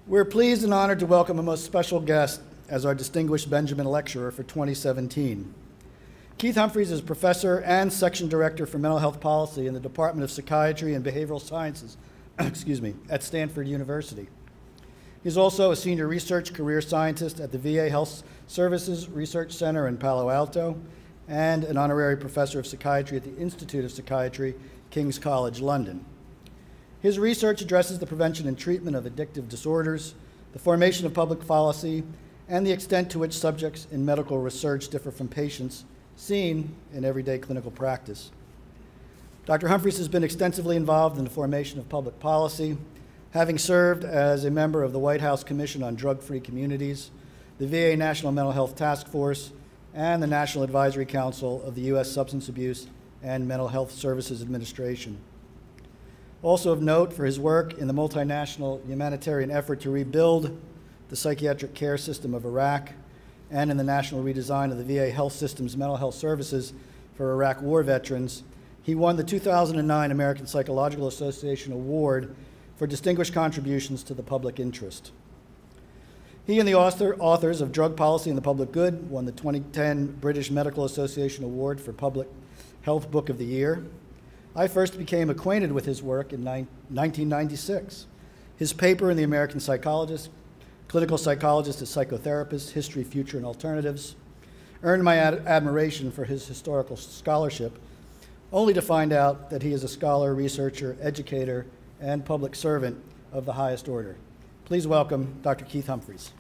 We're pleased and honored to welcome a most special guest as our distinguished Benjamin Lecturer for 2017. Keith Humphreys is Professor and Section Director for Mental Health Policy in the Department of Psychiatry and Behavioral Sciences at Stanford University. He's also a Senior Research Career Scientist at the VA Health Services Research Center in Palo Alto and an Honorary Professor of Psychiatry at the Institute of Psychiatry, King's College, London. His research addresses the prevention and treatment of addictive disorders, the formation of public policy, and the extent to which subjects in medical research differ from patients seen in everyday clinical practice. Dr. Humphreys has been extensively involved in the formation of public policy, having served as a member of the White House Commission on Drug-Free Communities, the VA National Mental Health Task Force, and the National Advisory Council of the U.S. Substance Abuse and Mental Health Services Administration. Also of note for his work in the multinational humanitarian effort to rebuild the psychiatric care system of Iraq and in the national redesign of the VA health system's mental health services for Iraq war veterans, he won the 2009 American Psychological Association Award for distinguished contributions to the public interest. He and the authors of Drug Policy and the Public Good won the 2010 British Medical Association Award for Public Health Book of the Year. I first became acquainted with his work in 1996. His paper in the American Psychologist, Clinical Psychologist as Psychotherapist, History, Future, and Alternatives, earned my admiration for his historical scholarship, only to find out that he is a scholar, researcher, educator, and public servant of the highest order. Please welcome Dr. Keith Humphreys.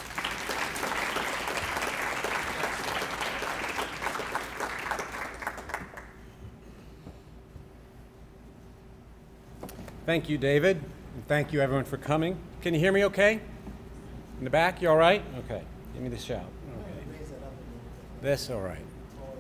Thank you, David, and thank you everyone for coming. Can you hear me okay? In the back, you all right? Okay, give me the shout. Okay. This, all right.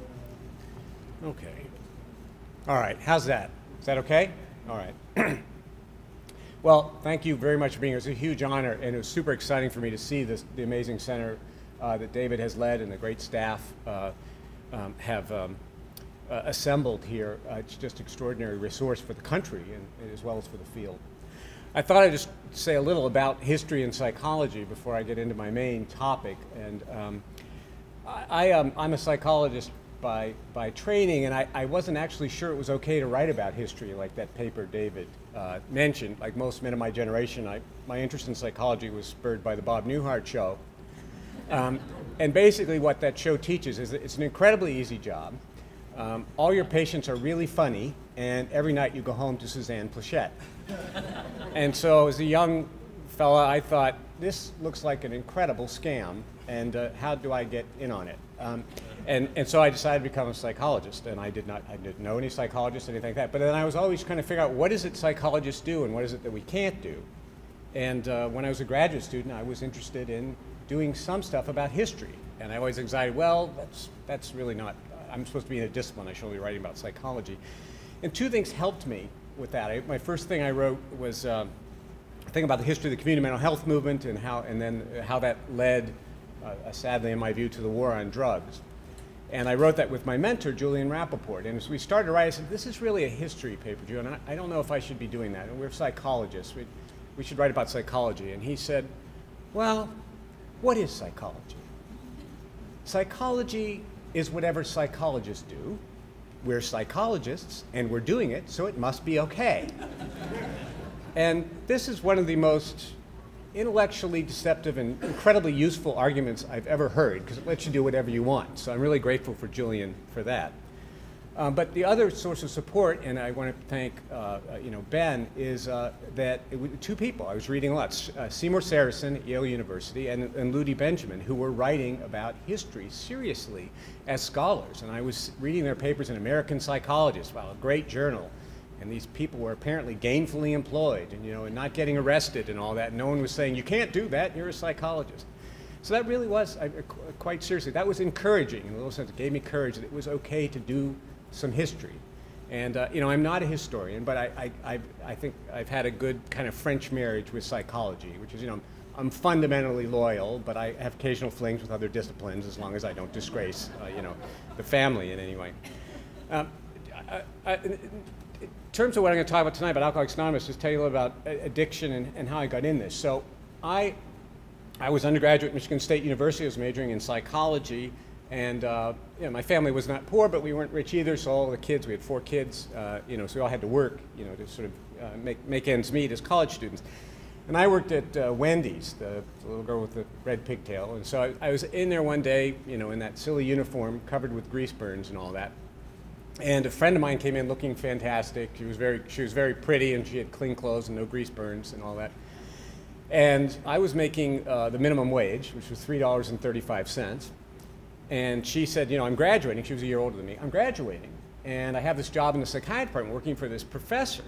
Okay. All right, how's that? Is that okay? All right. Well, thank you very much for being here. It's a huge honor, and it was super exciting for me to see the amazing center that David has led and the great staff have assembled here. It's just an extraordinary resource for the country and as well as for the field. I thought I'd just say a little about history and psychology before I get into my main topic. And I'm a psychologist by training, and I wasn't actually sure it was okay to write about history like that paper David mentioned. Like most men of my generation, my interest in psychology was spurred by the Bob Newhart show. And basically what that show teaches is that it's an incredibly easy job. All your patients are really funny, and every night you go home to Suzanne Plachette. And so as a young fella, I thought, this looks like an incredible scam, and how do I get in on it? And so I decided to become a psychologist, and I didn't know any psychologists, anything like that. But then I was always trying to figure out, what is it psychologists do, and what is it that we can't do? And when I was a graduate student, I was interested in doing some stuff about history. And I always decided, well, that's really not, I'm supposed to be in a discipline. I should be writing about psychology. And two things helped me with that. My first thing I wrote was a thing about the history of the community mental health movement and how that led, sadly in my view, to the war on drugs. And I wrote that with my mentor, Julian Rappaport. And as we started to write, I said, this is really a history paper, Julian, and I don't know if I should be doing that. And we're psychologists. We should write about psychology. And he said, well, what is psychology? Psychology is whatever psychologists do. We're psychologists, and we're doing it, so it must be okay. And this is one of the most intellectually deceptive and incredibly useful arguments I've ever heard, because it lets you do whatever you want. So I'm really grateful for Julian for that. But the other source of support, and I want to thank Ben, is that two people I was reading a lot, Seymour Saracen at Yale University and Ludy Benjamin, who were writing about history seriously as scholars. And I was reading their papers in American Psychologist, wow, a great journal. And these people were apparently gainfully employed and not getting arrested and all that. No one was saying, you can't do that, you're a psychologist. So that really was, quite seriously, that was encouraging in a little sense. It gave me courage that it was okay to do some history. And I'm not a historian, but I think I've had a good kind of French marriage with psychology, which is, I'm fundamentally loyal, but I have occasional flings with other disciplines as long as I don't disgrace, the family in any way. In terms of what I'm going to talk about tonight about Alcoholics Anonymous, just tell you a little about addiction and how I got in this. So I was undergraduate at Michigan State University. I was majoring in psychology, and you know, my family was not poor, but we weren't rich either. So all the kids, we had 4 kids, you know, so we all had to work, you know, to sort of make ends meet as college students. And I worked at Wendy's, the little girl with the red pigtail. And so I was in there one day, you know, in that silly uniform covered with grease burns and all that. And a friend of mine came in looking fantastic. She was very pretty, and she had clean clothes and no grease burns and all that. And I was making the minimum wage, which was $3.35. And she said, you know, I'm graduating. She was a year older than me. I'm graduating, and I have this job in the psychiatry department working for this professor.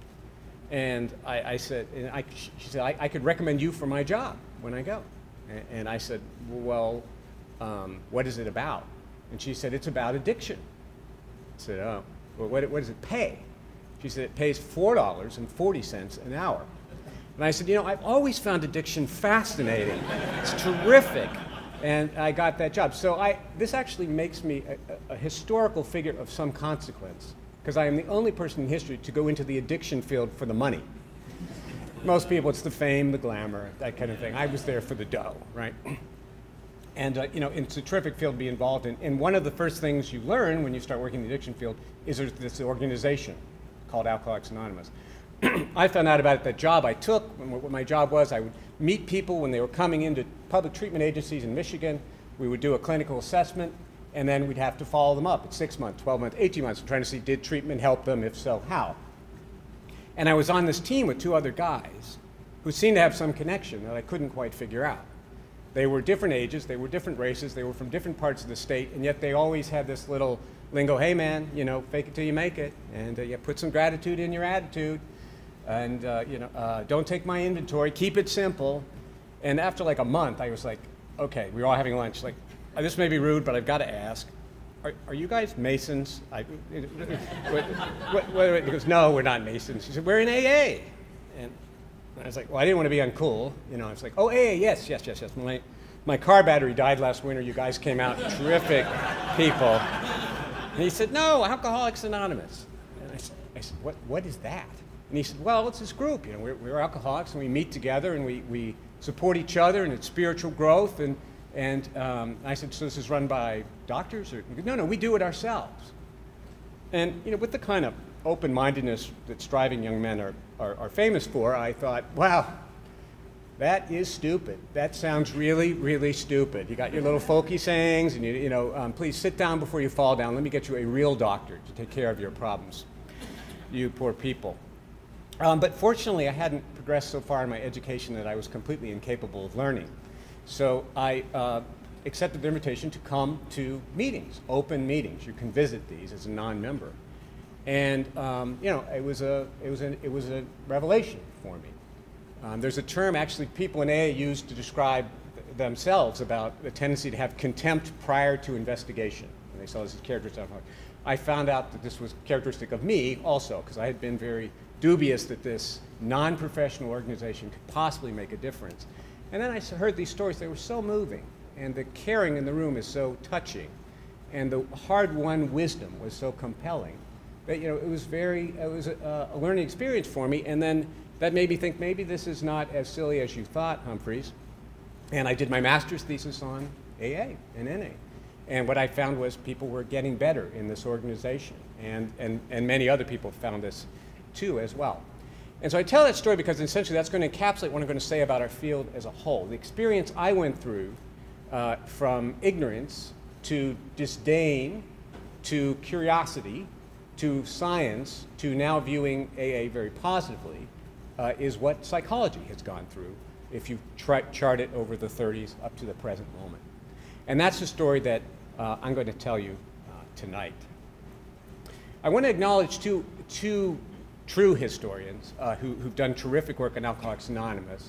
And I said, she said, I could recommend you for my job when I go. And I said, well, what is it about? And she said, it's about addiction. I said, oh, well, what does it pay? She said, it pays $4.40 an hour. And I said, you know, I've always found addiction fascinating. It's terrific. And I got that job. So this actually makes me a historical figure of some consequence, because I am the only person in history to go into the addiction field for the money. Most people, it's the fame, the glamour, that kind of thing. I was there for the dough, right? And you know, it's a terrific field to be involved in. And one of the first things you learn when you start working in the addiction field is there's this organization called Alcoholics Anonymous. I found out about it, that job I took. What my job was, I would meet people when they were coming into public treatment agencies in Michigan. We would do a clinical assessment, and then we'd have to follow them up at 6 months, 12 months, 18 months, trying to see, did treatment help them? If so, how? And I was on this team with 2 other guys who seemed to have some connection that I couldn't quite figure out. They were different ages, they were different races, they were from different parts of the state, and yet they always had this little lingo, hey man, you know, fake it till you make it, and you put some gratitude in your attitude, and you know, don't take my inventory, keep it simple. And after like a month, I was like, okay, we were all having lunch, like, this may be rude, but I've got to ask, are you guys Masons? He goes, no, we're not Masons. He said, we're in AA. And I was like, well, I didn't want to be uncool. You know, I was like, oh, AA, yes. My car battery died last winter. You guys came out, terrific people. And he said, no, Alcoholics Anonymous. And I said, what is that? And he said, well, it's this group. You know, we're alcoholics, and we meet together, and we support each other, and it's spiritual growth. And I said, so this is run by doctors? Or, no, we do it ourselves. And you know, with the kind of open-mindedness that striving young men are famous for, I thought, wow, that is stupid. That sounds really, really stupid. You got your little folky sayings, and you know, please sit down before you fall down. Let me get you a real doctor to take care of your problems, you poor people. But fortunately, I hadn't progressed so far in my education that I was completely incapable of learning. So I accepted the invitation to come to meetings, open meetings. You can visit these as a non-member. And you know, it was a revelation for me. There's a term actually people in AA use to describe themselves about the tendency to have contempt prior to investigation. And they saw this as characteristic. I found out that this was characteristic of me also, because I had been very dubious that this non-professional organization could possibly make a difference. And then I heard these stories. They were so moving, and the caring in the room is so touching, and the hard-won wisdom was so compelling that, you know, it was a learning experience for me. And then that made me think, maybe this is not as silly as you thought, Humphreys. And I did my master's thesis on AA and NA. And what I found was people were getting better in this organization, and many other people found this too as well. And so I tell that story because essentially that's going to encapsulate what I'm going to say about our field as a whole. The experience I went through from ignorance to disdain to curiosity to science to now viewing AA very positively is what psychology has gone through if you chart it over the 30s up to the present moment. And that's the story that I'm going to tell you tonight. I want to acknowledge two true historians who've done terrific work on Alcoholics Anonymous.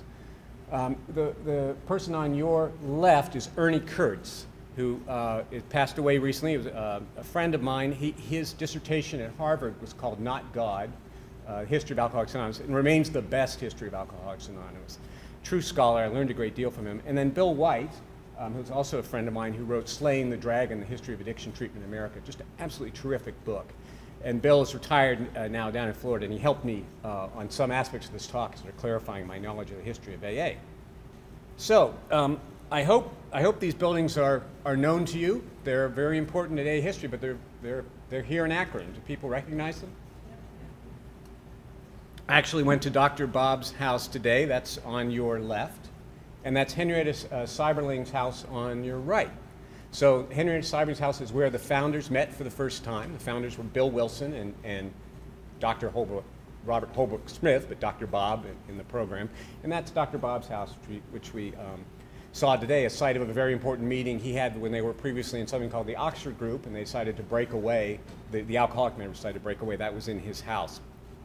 The person on your left is Ernie Kurtz, who passed away recently. He was a friend of mine. His dissertation at Harvard was called Not God, History of Alcoholics Anonymous, and remains the best history of Alcoholics Anonymous. True scholar. I learned a great deal from him. And then Bill White, who's also a friend of mine, who wrote Slaying the Dragon, The History of Addiction Treatment in America. Just an absolutely terrific book. And Bill is retired now down in Florida, and he helped me on some aspects of this talk, sort of clarifying my knowledge of the history of AA. So I hope these buildings are known to you. They're very important in AA history, but they're here in Akron. Do people recognize them? I actually went to Dr. Bob's house today. That's on your left. And that's Henrietta Seiberling's house on your right. So Henrietta Seiberling's house is where the founders met for the first time. The founders were Bill Wilson and Dr. Robert Holbrook Smith, but Dr. Bob in the program. And that's Dr. Bob's house, which we saw today, a site of a very important meeting he had when they were previously in something called the Oxford Group, and they decided to break away, the alcoholic members decided to break away. That was in his house.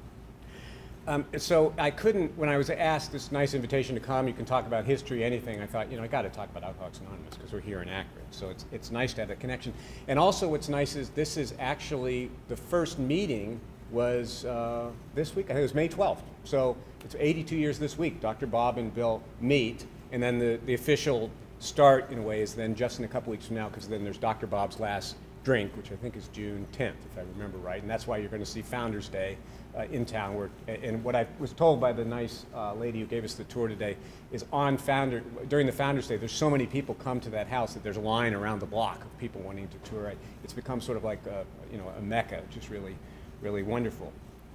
So I couldn't, when I was asked this nice invitation to come, you can talk about history, anything, I thought, I got to talk about Alcoholics Anonymous because we're here in Akron. So it's nice to have that connection. And also what's nice is this is actually, the first meeting was this week, I think it was May 12th. So it's 82 years this week. Dr. Bob and Bill meet, and then the official start, in a way, is then just in a couple weeks from now, because then there's Dr. Bob's last drink, which I think is June 10th, if I remember right. And that's why you're going to see Founders Day in town. And what I was told by the nice lady who gave us the tour today is during the Founders Day, there's so many people come to that house that there's a line around the block of people wanting to tour it. It's become sort of like a mecca, which is really, really wonderful.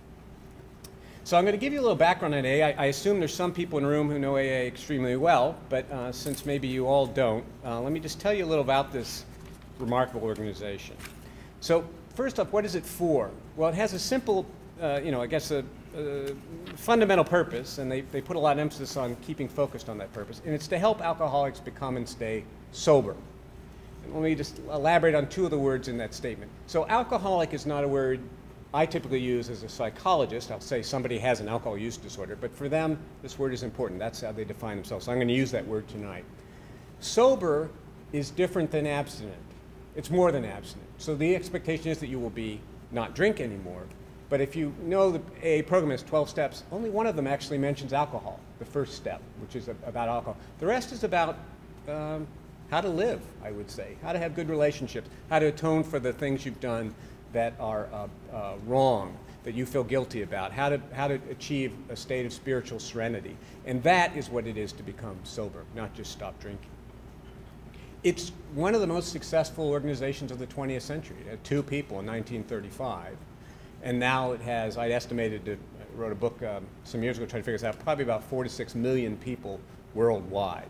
So I'm going to give you a little background on AA. I assume there's some people in the room who know AA extremely well, but since maybe you all don't, let me just tell you a little about this remarkable organization. So first off, what is it for? Well, it has a simple, I guess a fundamental purpose, and they put a lot of emphasis on keeping focused on that purpose, and it's to help alcoholics become and stay sober. And let me just elaborate on two of the words in that statement. So alcoholic is not a word I typically use as a psychologist. I'll say somebody has an alcohol use disorder, but for them, this word is important. That's how they define themselves. So I'm going to use that word tonight. Sober is different than abstinent. It's more than abstinent. So the expectation is that you will not drink anymore. But if you know the AA program has 12 steps, only one of them actually mentions alcohol, the first step, which is about alcohol. The rest is about how to live, I would say, how to have good relationships, how to atone for the things you've done that are wrong, that you feel guilty about, how to achieve a state of spiritual serenity. And that is what it is to become sober, not just stop drinking. It's one of the most successful organizations of the 20th century. It had 2 people in 1935, and now it has, I wrote a book some years ago trying to figure this out, probably about 4 to 6 million people worldwide.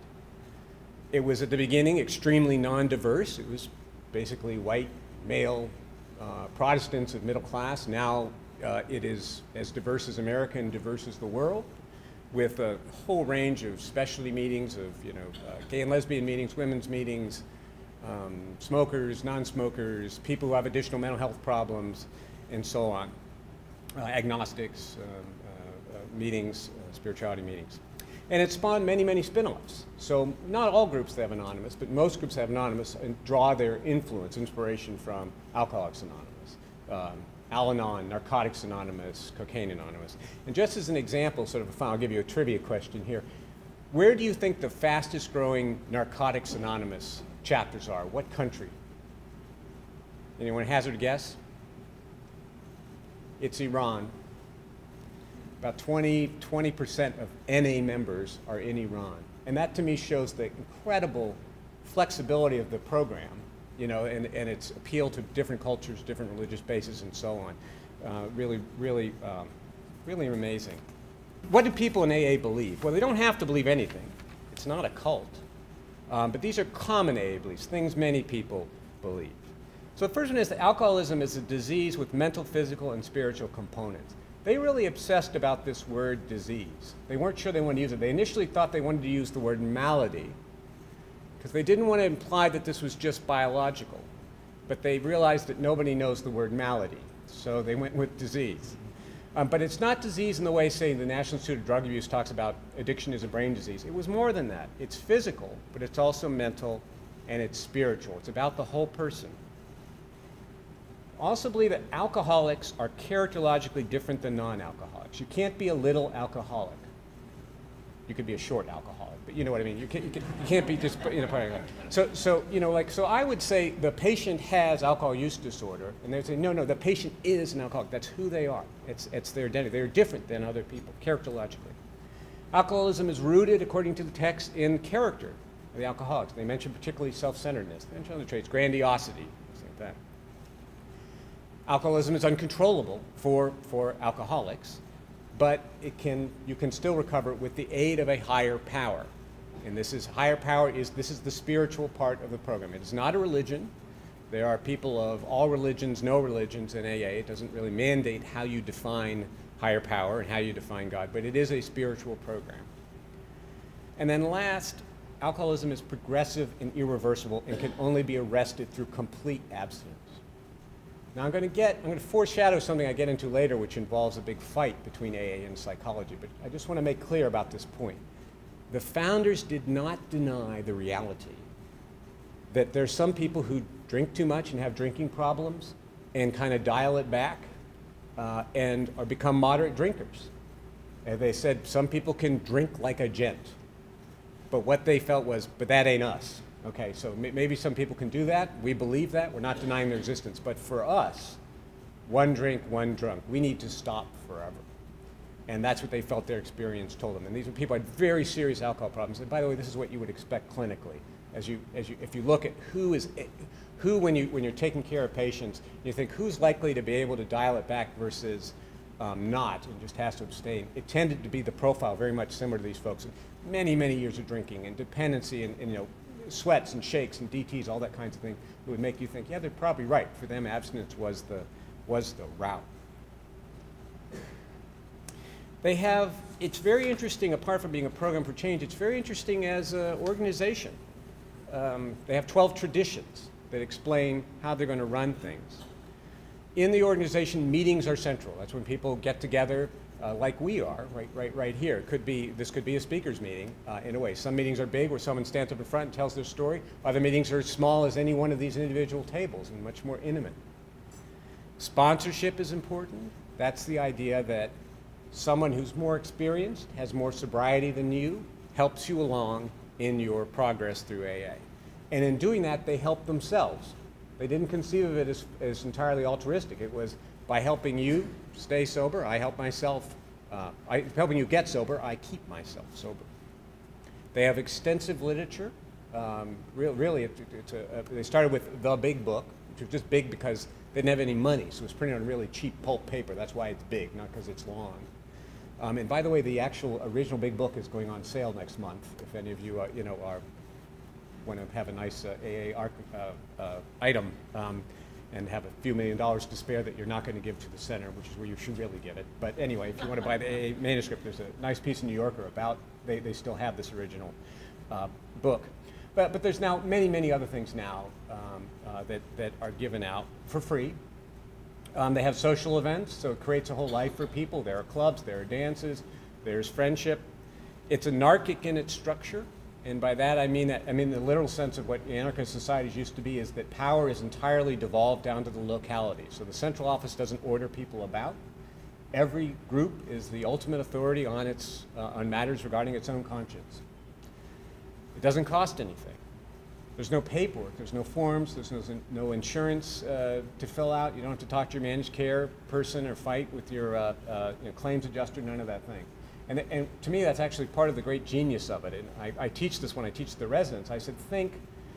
It was at the beginning extremely non-diverse. It was basically white, male, Protestants of middle class. Now it is as diverse as America and diverse as the world, with a whole range of specialty meetings of gay and lesbian meetings, women's meetings, smokers, non-smokers, people who have additional mental health problems, and so on. Agnostics, meetings, spirituality meetings. And it spawned many, many spin-offs. So not all groups have Anonymous, but most groups have Anonymous and draw their inspiration from Alcoholics Anonymous, Al-Anon, Narcotics Anonymous, Cocaine Anonymous. And just as an example, I'll give you a trivia question here. Where do you think the fastest growing Narcotics Anonymous chapters are? What country? Anyone hazard a guess? It's Iran. About 20% of NA members are in Iran. And that to me shows the incredible flexibility of the program, and its appeal to different cultures, different religious bases, and so on. Really amazing. What do people in AA believe? Well, they don't have to believe anything. It's not a cult. But these are common AA beliefs, things many people believe. So the first one is that alcoholism is a disease with mental, physical, and spiritual components. They really obsessed about this word disease. They weren't sure they wanted to use it. They initially thought they wanted to use the word malady because they didn't want to imply that this was just biological. But they realized that nobody knows the word malady, so they went with disease. But it's not disease in the way, say, the National Institute of Drug Abuse talks about addiction is a brain disease. It was more than that. It's physical, but it's also mental, and it's spiritual. It's about the whole person. Also believe that alcoholics are characterologically different than non-alcoholics. You can't be a little alcoholic. You could be a short alcoholic, but you know what I mean. You can't be just So I would say the patient has alcohol use disorder, and they would say no, the patient is an alcoholic. That's who they are. It's their identity. They're different than other people characterologically. Alcoholism is rooted, according to the text, in character of the alcoholics. They mention particularly self-centeredness. They mention other traits, grandiosity, things like that. Alcoholism is uncontrollable for alcoholics, but you can still recover with the aid of a higher power. And this is the spiritual part of the program. It is not a religion. There are people of all religions, no religions in AA. It doesn't really mandate how you define higher power and how you define God, but it is a spiritual program. And then last, alcoholism is progressive and irreversible and can only be arrested through complete abstinence. Now I'm going to foreshadow something I get into later, which involves a big fight between AA and psychology, but I just want to make clear about this point. The founders did not deny the reality that there's some people who drink too much and have drinking problems and kind of dial it back or become moderate drinkers. And they said some people can drink like a gent, but what they felt was, but that ain't us. Okay, so maybe some people can do that. We believe that. We're not denying their existence. But for us, one drink, one drunk. We need to stop forever. And that's what they felt their experience told them. And these were people who had very serious alcohol problems. And by the way, this is what you would expect clinically. If you look at when you're taking care of patients, you think who's likely to be able to dial it back versus not and just has to abstain. It tended to be the profile very much similar to these folks. Many, many years of drinking and dependency and sweats and shakes and DTs, all that kinds of thing, it would make you think, yeah, they're probably right. For them, abstinence was the route. It's very interesting, apart from being a program for change, it's very interesting as an organization. They have 12 traditions that explain how they're going to run things. In the organization, meetings are central. That's when people get together like we are, right here. This could be a speaker's meeting in a way. Some meetings are big where someone stands up in front and tells their story. Other meetings are as small as any one of these individual tables and much more intimate. Sponsorship is important. That's the idea that someone who's more experienced, has more sobriety than you, helps you along in your progress through AA. And in doing that, they help themselves. They didn't conceive of it as entirely altruistic. It was by helping you stay sober, I help myself. Helping you get sober, I keep myself sober. They have extensive literature. Really, they started with the big book, which was just big because they didn't have any money, so it was printed on really cheap pulp paper. That's why it's big, not because it's long. And by the way, the actual original big book is going on sale next month. If any of you, want to have a nice AA item and have a few $1 million to spare that you're not going to give to the center, which is where you should really give it. But anyway, if you want to buy the AA manuscript, there's a nice piece in New Yorker about, they still have this original book. But there's now many other things now that are given out for free. They have social events, so it creates a whole life for people. There are clubs, there are dances, there's friendship. It's anarchic in its structure. And by that I mean the literal sense of what anarchist societies used to be is that power is entirely devolved down to the locality. So the central office doesn't order people about. Every group is the ultimate authority on matters regarding its own conscience. It doesn't cost anything. There's no paperwork, there's no forms, there's no insurance to fill out. You don't have to talk to your managed care person or fight with your claims adjuster, none of that thing. And to me, that's actually part of the great genius of it. And I teach this when I teach the residents. I said, think,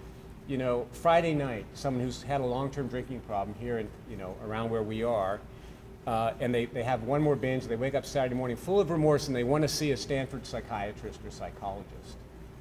Friday night, someone who's had a long-term drinking problem here in, around where we are, and they have one more binge, they wake up Saturday morning full of remorse and they want to see a Stanford psychiatrist or psychologist.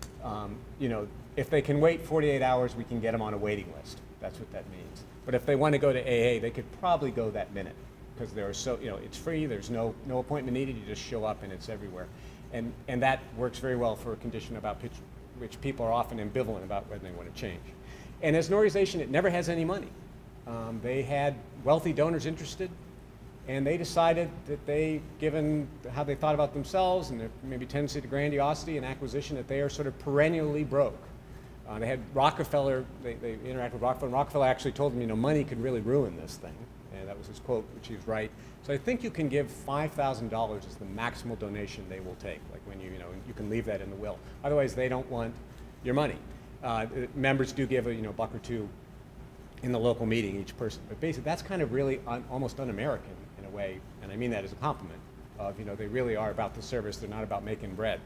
If they can wait 48 hours, we can get them on a waiting list. That's what that means. But if they want to go to AA, they could probably go that minute because there are it's free, there's no appointment needed, you just show up and it's everywhere. And that works very well for a condition about which people are often ambivalent about whether they want to change. And as an organization, it never has any money. They had wealthy donors interested, and they decided that given how they thought about themselves and their maybe tendency to grandiosity and acquisition, that they are sort of perennially broke. They had Rockefeller, they interacted with Rockefeller, and Rockefeller actually told them, money could really ruin this thing. And that was his quote, which he was right. So I think you can give $5,000 as the maximal donation they will take. Like when you can leave that in the will. Otherwise, they don't want your money. Members do give a buck or two in the local meeting, each person. But basically, that's kind of really almost un-American in a way, and I mean that as a compliment. of, they really are about the service, they're not about making bread.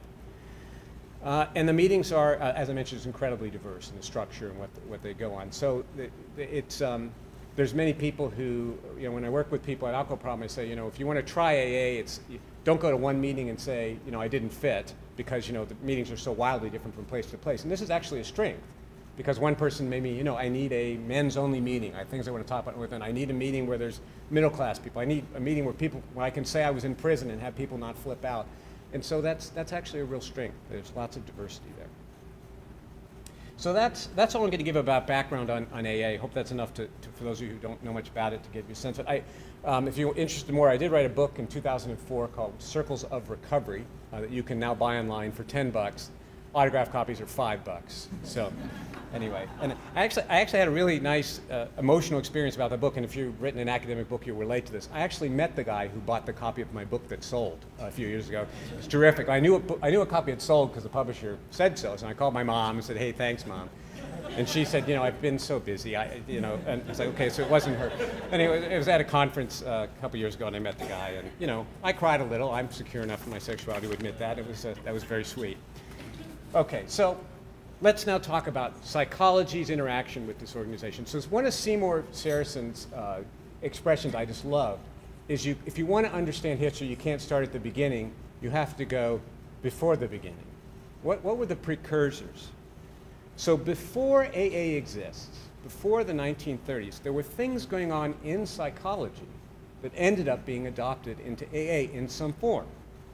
And the meetings are, as I mentioned, is incredibly diverse in the structure and what they go on. So there's many people who, when I work with people at Alcohol Problem, I say, if you want to try AA, don't go to one meeting and say, I didn't fit, because, the meetings are so wildly different from place to place. And this is actually a strength, because one person may be, I need a men's-only meeting. I have things I want to talk about with, and I need a meeting where there's middle-class people. I need a meeting where I can say I was in prison and have people not flip out. And so that's actually a real strength. There's lots of diversity there. So that's all I'm going to give about background on AA. I hope that's enough for those of you who don't know much about it to give you a sense of it. If you're interested more, I did write a book in 2004 called Circles of Recovery that you can now buy online for $10. Autographed copies are $5. So anyway, and I actually had a really nice emotional experience about the book, and if you've written an academic book, you'll relate to this. I actually met the guy who bought the copy of my book that sold a few years ago. It's terrific. I knew a copy had sold because the publisher said so, so I called my mom and said, "Hey, thanks, Mom." And she said, I've been so busy, and I was like, okay, so it wasn't her. Anyway, it was at a conference a couple years ago, and I met the guy, and I cried a little. I'm secure enough in my sexuality to admit that. That was very sweet. Okay, so let's now talk about psychology's interaction with this organization. So one of Seymour Saracen's expressions I just love is if you want to understand history, you can't start at the beginning. You have to go before the beginning. What were the precursors? So before AA exists, before the 1930s, there were things going on in psychology that ended up being adopted into AA in some form.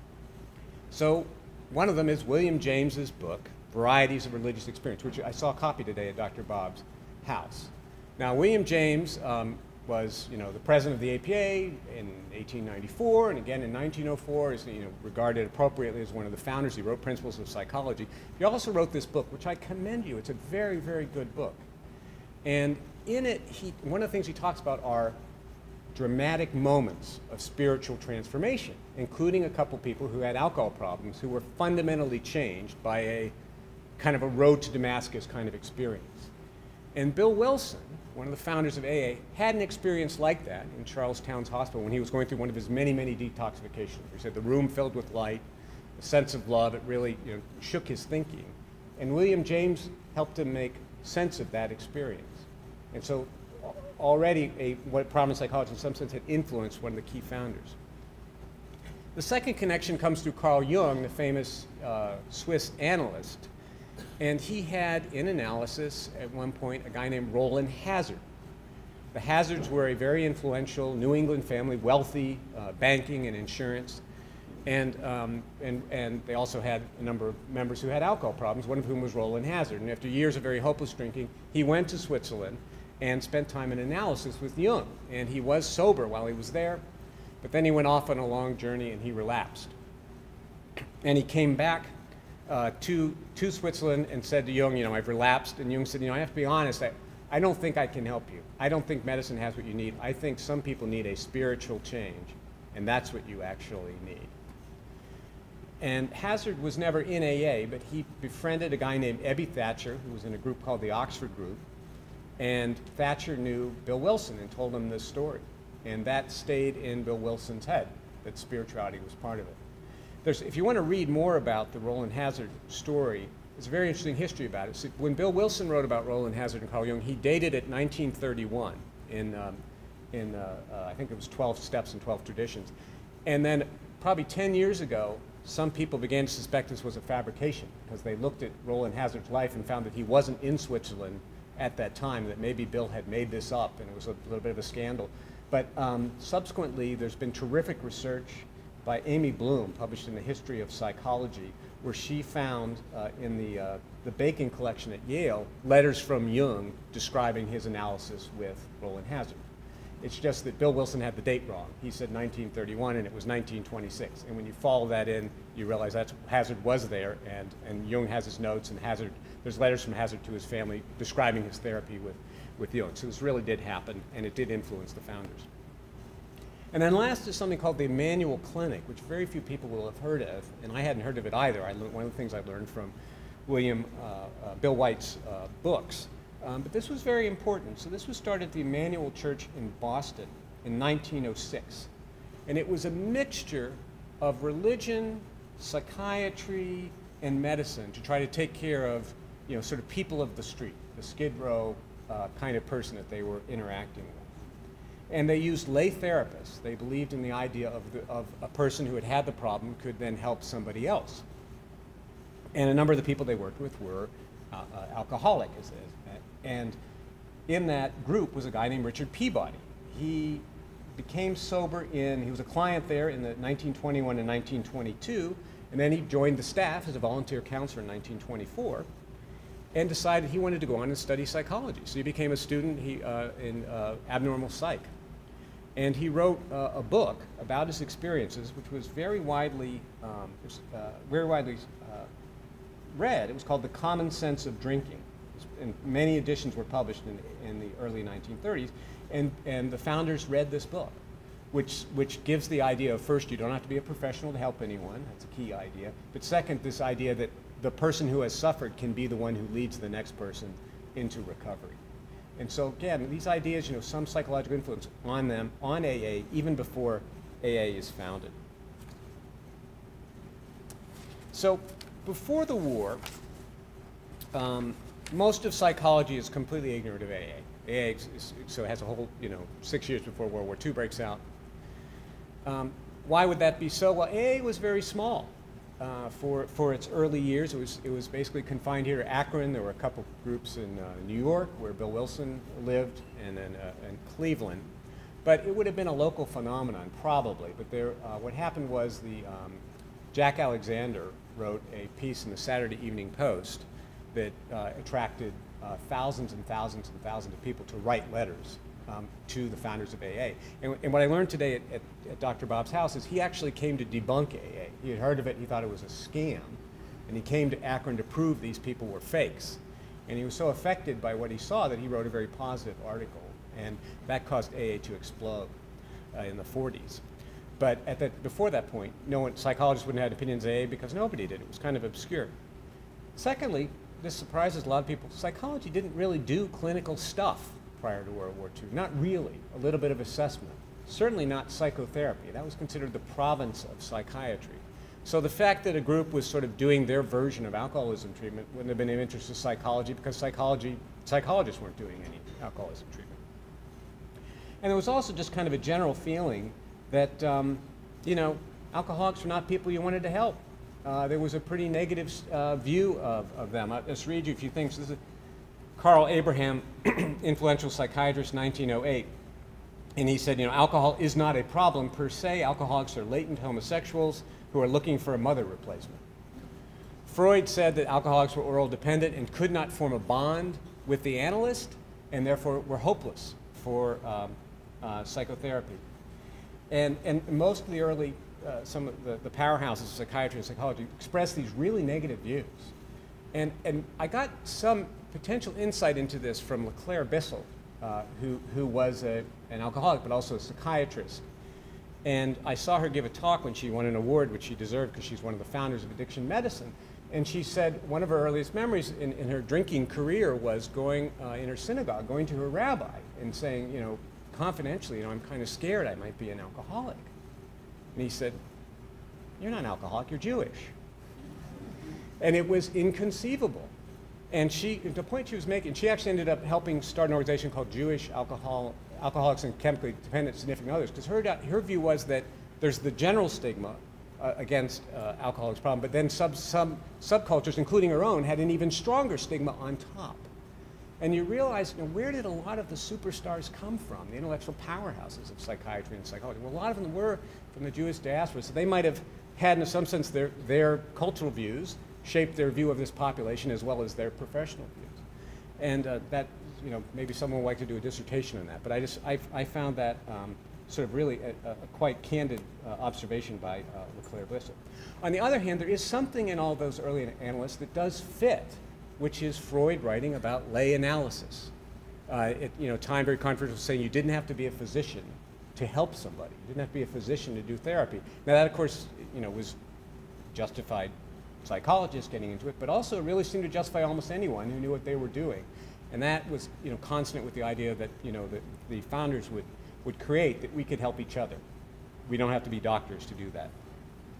So one of them is William James's book, Varieties of Religious Experience, which I saw a copy today at Dr. Bob's house. Now, William James was, the president of the APA in 1894, and again in 1904 is, regarded appropriately as one of the founders. He wrote Principles of Psychology. He also wrote this book, which I commend you. It's a very, very good book. And in it, one of the things he talks about are dramatic moments of spiritual transformation, including a couple people who had alcohol problems who were fundamentally changed by a kind of a road to Damascus kind of experience. And Bill Wilson, one of the founders of AA, had an experience like that in Charles Towns Hospital when he was going through one of his many, many detoxifications. He said the room filled with light, a sense of love, it really shook his thinking. And William James helped him make sense of that experience. And so already what prominent psychology in some sense had influenced one of the key founders. The second connection comes through Carl Jung, the famous Swiss analyst. And he had in analysis at one point a guy named Roland Hazard. The Hazards were a very influential New England family, wealthy, banking and insurance. And they also had a number of members who had alcohol problems, one of whom was Roland Hazard. And after years of very hopeless drinking, he went to Switzerland and spent time in analysis with Jung. And he was sober while he was there, but then he went off on a long journey and he relapsed. And he came back to Switzerland and said to Jung, I've relapsed. And Jung said, I have to be honest, I don't think I can help you. I don't think medicine has what you need. I think some people need a spiritual change, and that's what you actually need. And Hazard was never in AA, but he befriended a guy named Ebby Thatcher, who was in a group called the Oxford Group. And Thatcher knew Bill Wilson and told him this story. And that stayed in Bill Wilson's head, that spirituality was part of it. If you want to read more about the Roland Hazard story, it's a very interesting history about it. So when Bill Wilson wrote about Roland Hazard and Carl Jung, he dated it 1931 I think it was 12 Steps and 12 Traditions. And then probably 10 years ago, some people began to suspect this was a fabrication because they looked at Roland Hazard's life and found that he wasn't in Switzerland at that time, that maybe Bill had made this up and it was a little bit of a scandal. But subsequently, there's been terrific research by Amy Bloom, published in the History of Psychology, where she found in the Bacon collection at Yale letters from Jung describing his analysis with Roland Hazard. It's just that Bill Wilson had the date wrong. He said 1931 and it was 1926. And when you follow that in, you realize that Hazard was there, and Jung has his notes, and there's letters from Hazard to his family describing his therapy with Jung. So this really did happen, and it did influence the founders. And then last is something called the Emmanuel Clinic, which very few people will have heard of, and I hadn't heard of it either. One of the things I learned from Bill White's books. But this was very important. So this was started at the Emmanuel Church in Boston in 1906. And it was a mixture of religion, psychiatry, and medicine to try to take care of, sort of people of the street, the Skid Row kind of person that they were interacting with. And they used lay therapists. They believed in the idea of a person who had the problem could then help somebody else. And a number of the people they worked with were alcoholic. And in that group was a guy named Richard Peabody. He became sober he was a client there in the 1921 and 1922, and then he joined the staff as a volunteer counselor in 1924 and decided he wanted to go on and study psychology. So he became a student in abnormal psych. And he wrote a book about his experiences, which was very widely read. It was called The Common Sense of Drinking. And many editions were published in the early 1930s. And the founders read this book, which gives the idea of, first, you don't have to be a professional to help anyone. That's a key idea. But second, this idea that the person who has suffered can be the one who leads the next person into recovery. And so again, these ideas, some psychological influence on them, on AA, even before AA is founded. So before the war, most of psychology is completely ignorant of AA. AA so it has a whole, 6 years before World War II breaks out. Why would that be so? Well, AA was very small. For its early years, it was basically confined here to Akron. There were a couple groups in New York where Bill Wilson lived, and then in Cleveland. But it would have been a local phenomenon, probably. But what happened was Jack Alexander wrote a piece in the Saturday Evening Post that attracted thousands and thousands and thousands of people to write letters to the founders of AA. And what I learned today at Dr. Bob's house is he actually came to debunk AA. He had heard of it, he thought it was a scam, and he came to Akron to prove these people were fakes. And he was so affected by what he saw that he wrote a very positive article, and that caused AA to explode in the 40s. But before that point, psychologists wouldn't have had opinions of AA because nobody did. It was kind of obscure. Secondly, this surprises a lot of people, psychology didn't really do clinical stuff prior to World War II. Not really. A little bit of assessment. Certainly not psychotherapy. That was considered the province of psychiatry. So the fact that a group was sort of doing their version of alcoholism treatment wouldn't have been of interest to psychology because psychologists weren't doing any alcoholism treatment. And there was also just kind of a general feeling that, alcoholics were not people you wanted to help. There was a pretty negative view of them. I'll just read you a few things. This is Carl Abraham, influential psychiatrist, 1908. And he said, alcohol is not a problem per se. Alcoholics are latent homosexuals who are looking for a mother replacement. Freud said that alcoholics were oral dependent and could not form a bond with the analyst and therefore were hopeless for psychotherapy. And most of the early, some of the powerhouses of psychiatry and psychology expressed these really negative views. And I got some potential insight into this from LeClaire Bissell, who was an alcoholic but also a psychiatrist. And I saw her give a talk when she won an award, which she deserved because she's one of the founders of addiction medicine. And she said one of her earliest memories in her drinking career was going in her synagogue, going to her rabbi and saying, confidentially, I'm kind of scared I might be an alcoholic. And he said, "You're not an alcoholic, you're Jewish." And it was inconceivable. And the point she was making, she actually ended up helping start an organization called Jewish Alcoholics and Chemically Dependent Significant Others, because her view was that there's the general stigma against alcoholics' problem, but then some subcultures, including her own, had an even stronger stigma on top. And you realize, where did a lot of the superstars come from, the intellectual powerhouses of psychiatry and psychology? Well, a lot of them were from the Jewish diaspora, so they might have had, in some sense, their cultural views shaped their view of this population as well as their professional views. And that, maybe someone would like to do a dissertation on that, but I found that sort of really a quite candid observation by LeClaire Bissell. On the other hand, there is something in all those early analysts that does fit, which is Freud writing about lay analysis. Time very controversial, saying you didn't have to be a physician to help somebody. You didn't have to be a physician to do therapy. Now that, of course, was justified psychologists getting into it, but also really seemed to justify almost anyone who knew what they were doing. And that was, consonant with the idea that, that the founders would create, that we could help each other. We don't have to be doctors to do that.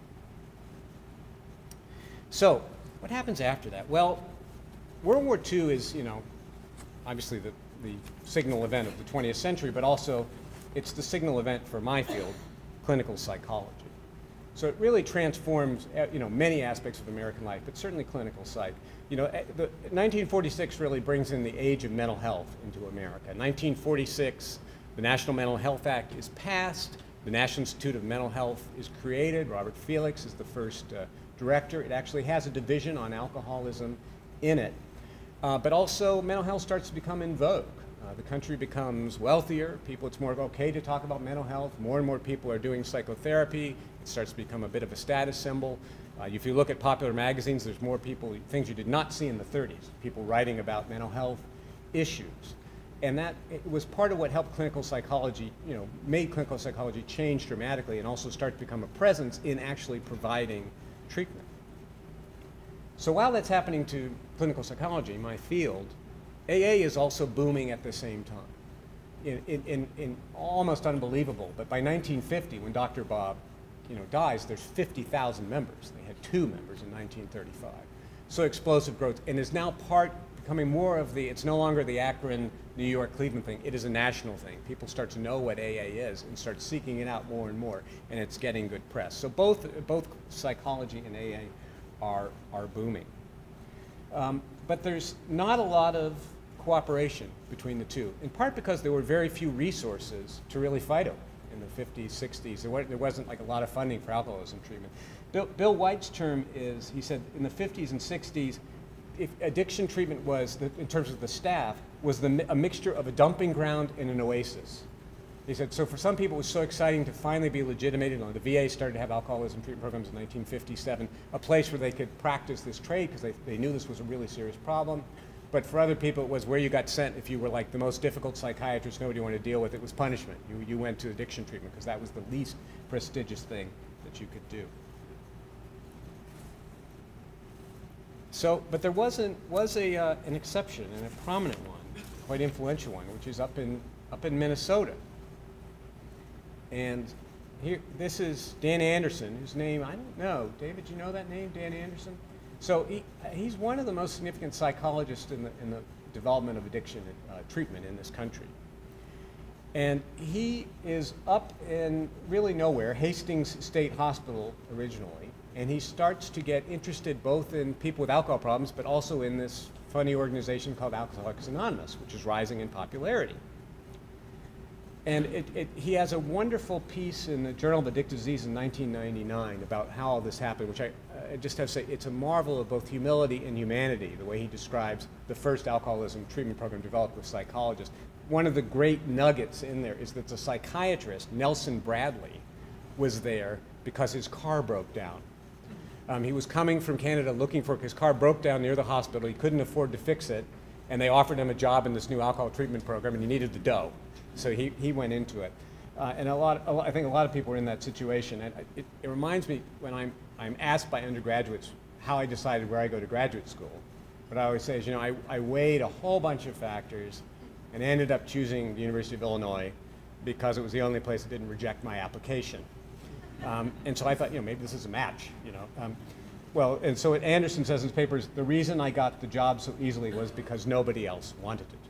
So what happens after that? Well, World War II is, obviously the signal event of the 20th century, but also it's the signal event for my field, clinical psychology. So it really transforms, many aspects of American life, but certainly clinical psych. 1946 really brings in the age of mental health into America. 1946, the National Mental Health Act is passed. The National Institute of Mental Health is created. Robert Felix is the first director. It actually has a division on alcoholism in it. But also, mental health starts to become in vogue. The country becomes wealthier. It's more okay to talk about mental health. More and more people are doing psychotherapy. It starts to become a bit of a status symbol. If you look at popular magazines, there's more things you did not see in the 30s, people writing about mental health issues. And that it was part of what helped clinical psychology, made clinical psychology change dramatically and also start to become a presence in actually providing treatment. So while that's happening to clinical psychology, my field, AA is also booming at the same time in almost unbelievable. But by 1950, when Dr. Bob dies, there's 50,000 members. They had 2 members in 1935. So explosive growth, and is now becoming more of it's no longer the Akron, New York, Cleveland thing. It is a national thing. People start to know what AA is and start seeking it out more and more, and it's getting good press. So both psychology and AA are booming. But there's not a lot of cooperation between the two, in part because there were very few resources to really fight over in the 50s, 60s. There wasn't like a lot of funding for alcoholism treatment. Bill White's term is, he said, in the 50s and 60s, if addiction treatment was, in terms of the staff, was a mixture of a dumping ground and an oasis. He said, so for some people it was so exciting to finally be legitimated. The VA started to have alcoholism treatment programs in 1957, a place where they could practice this trade because they knew this was a really serious problem. But for other people, it was where you got sent if you were like the most difficult psychiatrist nobody wanted to deal with. It was punishment. You went to addiction treatment because that was the least prestigious thing that you could do. So, but there was an exception, and a prominent one, quite influential one, which is up in Minnesota. And here, this is Dan Anderson, whose name I don't know. David, you know that name, Dan Anderson? So he's one of the most significant psychologists in the development of addiction treatment in this country. And he is up in really nowhere, Hastings State Hospital originally, and he starts to get interested both in people with alcohol problems, but also in this funny organization called Alcoholics Anonymous, which is rising in popularity. And he has a wonderful piece in the Journal of Addictive Disease in 1999 about how all this happened, which I just have to say, it's a marvel of both humility and humanity, the way he describes the first alcoholism treatment program developed with psychologists. One of the great nuggets in there is that the psychiatrist, Nelson Bradley, was there because his car broke down. He was coming from Canada looking for, his car broke down near the hospital, he couldn't afford to fix it, and they offered him a job in this new alcohol treatment program, and he needed the dough. So he went into it. And I think a lot of people are in that situation. And it reminds me when I'm asked by undergraduates how I decided where I go to graduate school. What I always say is, I weighed a whole bunch of factors and ended up choosing the University of Illinois because it was the only place that didn't reject my application. And so I thought, maybe this is a match, Well, and so what Anderson says in his papers, the reason I got the job so easily was because nobody else wanted it.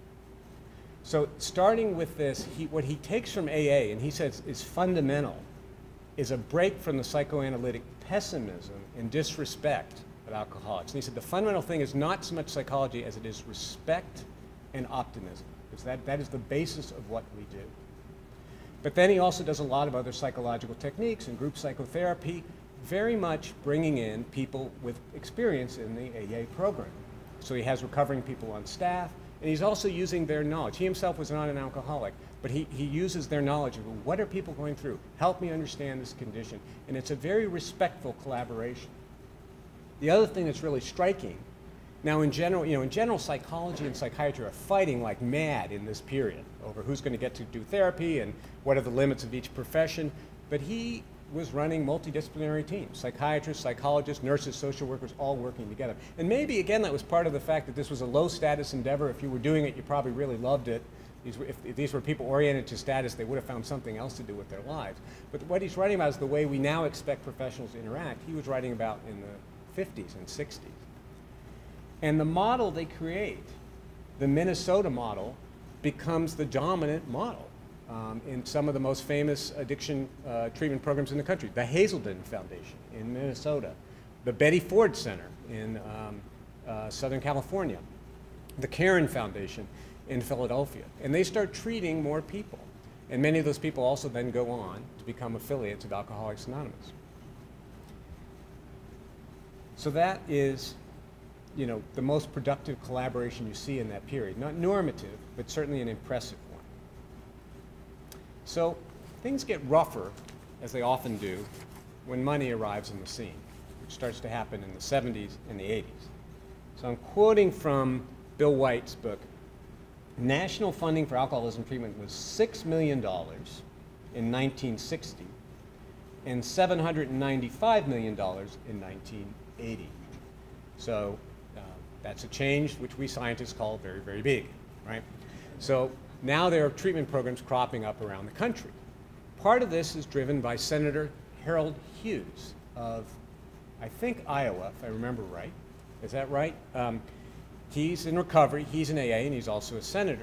So starting with this, what he takes from AA, and he says is fundamental, is a break from the psychoanalytic pessimism and disrespect of alcoholics. And he said the fundamental thing is not so much psychology as it is respect and optimism, because that is the basis of what we do. But then he also does a lot of other psychological techniques and group psychotherapy, very much bringing in people with experience in the AA program. So he has recovering people on staff, and he's also using their knowledge. He himself was not an alcoholic, but he uses their knowledge of what are people going through? Help me understand this condition. And it's a very respectful collaboration. The other thing that's really striking, now in general, psychology and psychiatry are fighting like mad in this period over who's going to get to do therapy and what are the limits of each profession. But he was running multidisciplinary teams, psychiatrists, psychologists, nurses, social workers, all working together. And maybe, again, that was part of the fact that this was a low-status endeavor. If you were doing it, you probably really loved it. If these were people oriented to status, they would have found something else to do with their lives. But what he's writing about is the way we now expect professionals to interact. He was writing about in the 50s and 60s. And the model they create, the Minnesota model, becomes the dominant model in some of the most famous addiction treatment programs in the country. The Hazelden Foundation in Minnesota, the Betty Ford Center in Southern California, the Caron Foundation in Philadelphia. And they start treating more people. And many of those people also then go on to become affiliates of Alcoholics Anonymous. So that is, you know, the most productive collaboration you see in that period. Not normative, but certainly an impressive one. So things get rougher, as they often do, when money arrives on the scene, which starts to happen in the 70s and the 80s. So I'm quoting from Bill White's book. National funding for alcoholism treatment was $6 million in 1960 and $795 million in 1980. So that's a change which we scientists call very, very big, right? So now there are treatment programs cropping up around the country. Part of this is driven by Senator Harold Hughes of, I think, Iowa, if I remember right. Is that right? He's in recovery, he's in AA, and he's also a senator.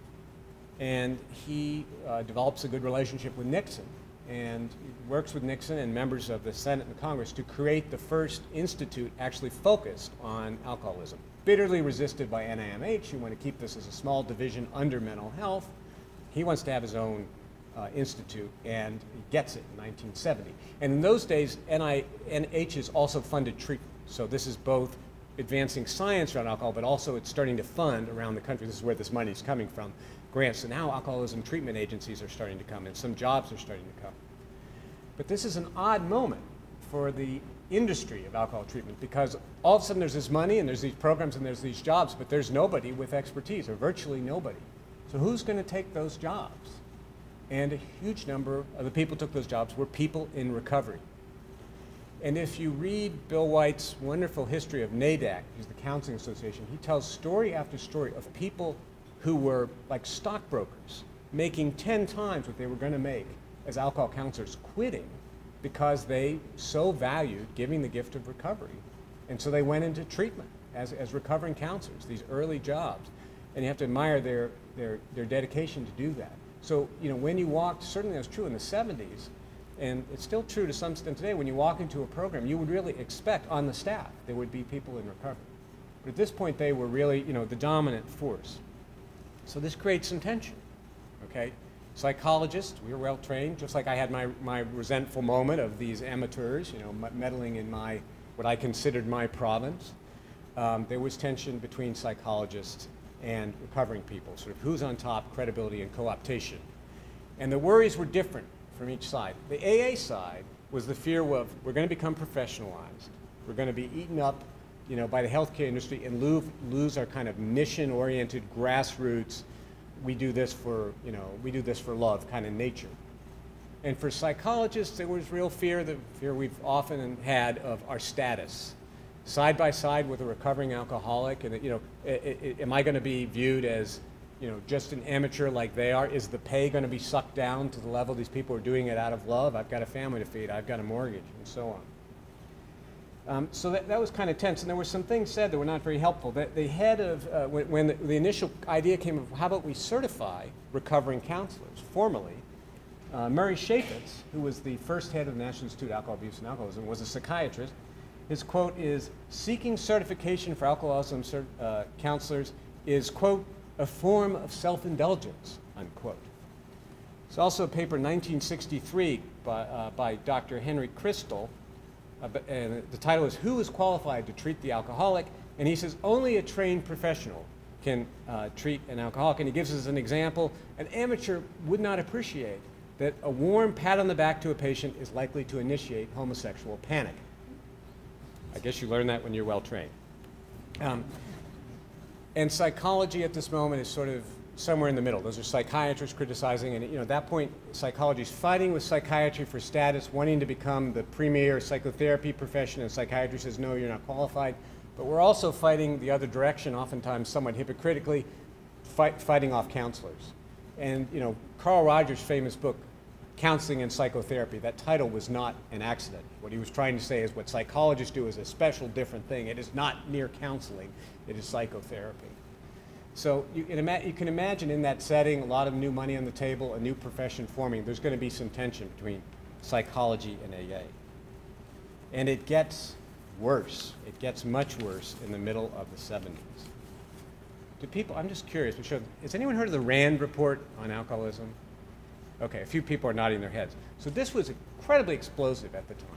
And he develops a good relationship with Nixon and works with Nixon and members of the Senate and Congress to create the first institute actually focused on alcoholism. Bitterly resisted by NIMH, who want to keep this as a small division under mental health. He wants to have his own institute, and he gets it in 1970. And in those days, NIMH has also funded treatment. So this is both advancing science around alcohol, but also it's starting to fund around the country. This is where this money is coming from, grants. So now alcoholism treatment agencies are starting to come, and some jobs are starting to come. But this is an odd moment for the industry of alcohol treatment, because all of a sudden there's this money and there's these programs and there's these jobs, but there's nobody with expertise, or virtually nobody. So who's going to take those jobs? And a huge number of the people who took those jobs were people in recovery. And if you read Bill White's wonderful history of NADAC, which is the Counseling Association, he tells story after story of people who were like stockbrokers, making 10 times what they were going to make as alcohol counselors, quitting because they so valued giving the gift of recovery. And so they went into treatment as recovering counselors, these early jobs. And you have to admire their dedication to do that. So, you know, when you walked, certainly that was true in the 70s, and it's still true to some extent today, when you walk into a program, you would really expect on the staff there would be people in recovery. But at this point, they were really, you know, the dominant force. So this creates some tension, okay? Psychologists, we were well trained, just like I had my resentful moment of these amateurs, you know, meddling in what I considered my province. There was tension between psychologists and recovering people, sort of who's on top, credibility and co-optation. And the worries were different from each side. The AA side was the fear of, we're going to become professionalized. We're going to be eaten up, you know, by the healthcare industry and lose our kind of mission-oriented grassroots, we do this for, you know, we do this for love kind of nature. And for psychologists, there was real fear, the fear we've often had of our status. Side by side with a recovering alcoholic, and, you know, am I going to be viewed as, you know, just an amateur like they are? Is the pay going to be sucked down to the level these people are doing it out of love? I've got a family to feed, I've got a mortgage, and so on. So that was kind of tense, and there were some things said that were not very helpful. The head of, when the initial idea came of how about we certify recovering counselors formally, Murray Chaffetz, who was the first head of the National Institute of Alcohol Abuse and Alcoholism, was a psychiatrist. His quote is, seeking certification for alcoholism counselors is, quote, a form of self-indulgence, unquote. There's also a paper in 1963 by Dr. Henry Crystal, and the title is, Who is Qualified to Treat the Alcoholic? And he says, only a trained professional can treat an alcoholic. And he gives us an example. An amateur would not appreciate that a warm pat on the back to a patient is likely to initiate homosexual panic. I guess you learn that when you're well trained. And psychology at this moment is sort of somewhere in the middle. Those are psychiatrists criticizing, and, you know, at that point, psychology is fighting with psychiatry for status, wanting to become the premier psychotherapy profession, and psychiatry says, no, you're not qualified. But we're also fighting the other direction, oftentimes somewhat hypocritically, fighting off counselors. And, you know, Carl Rogers' famous book, counseling and psychotherapy. That title was not an accident. What he was trying to say is what psychologists do is a special, different thing. It is not mere counseling. It is psychotherapy. So you can imagine in that setting, a lot of new money on the table, a new profession forming. There's going to be some tension between psychology and AA. And it gets worse. It gets much worse in the middle of the 70s. Do people, I'm just curious, has anyone heard of the Rand report on alcoholism? Okay, a few people are nodding their heads. So this was incredibly explosive at the time.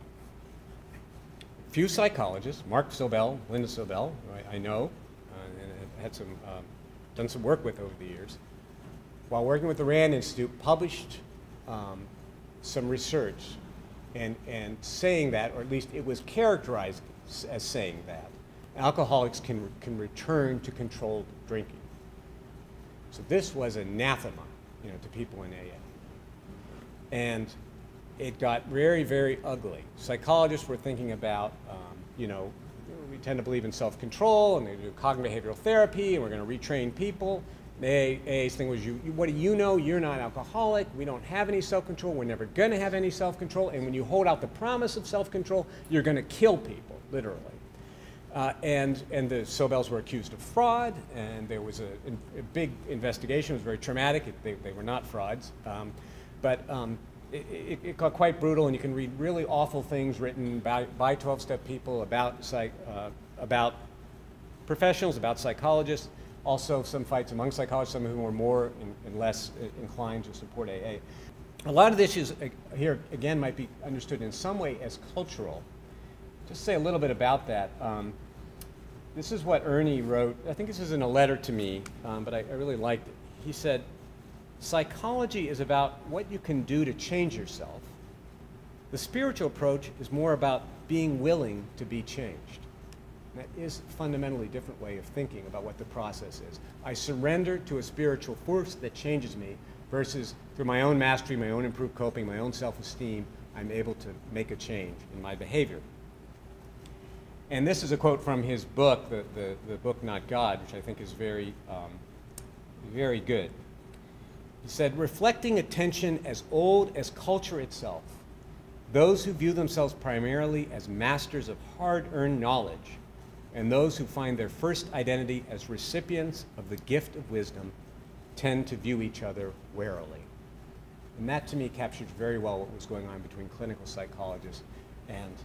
A few psychologists, Mark Sobel, Linda Sobel, who I know, and had done some work with over the years, while working with the Rand Institute, published some research and saying that, or at least it was characterized as saying that, alcoholics can return to controlled drinking. So this was anathema, to people in AA. And it got very, very ugly. Psychologists were thinking about, we tend to believe in self-control, and they do cognitive behavioral therapy, and we're going to retrain people. AA's thing was, what do you know? You're not alcoholic. We don't have any self-control. We're never going to have any self-control. And when you hold out the promise of self-control, you're going to kill people, literally. And the Sobels were accused of fraud, and there was a big investigation. It was very traumatic. They were not frauds. It got quite brutal, and you can read really awful things written by 12-step people about professionals, about psychologists, also some fights among psychologists, some of whom were more and less inclined to support AA. A lot of the issues here, again, might be understood in some way as cultural. Just say a little bit about that. This is what Ernie wrote. I think this is in a letter to me, but I really liked it. He said, psychology is about what you can do to change yourself. The spiritual approach is more about being willing to be changed. And that is a fundamentally different way of thinking about what the process is. I surrender to a spiritual force that changes me versus through my own mastery, my own improved coping, my own self-esteem, I'm able to make a change in my behavior. And this is a quote from his book, the book Not God, which I think is very, very good. He said, reflecting a tension as old as culture itself, those who view themselves primarily as masters of hard-earned knowledge, and those who find their first identity as recipients of the gift of wisdom tend to view each other warily. And that, to me, captures very well what was going on between clinical psychologists and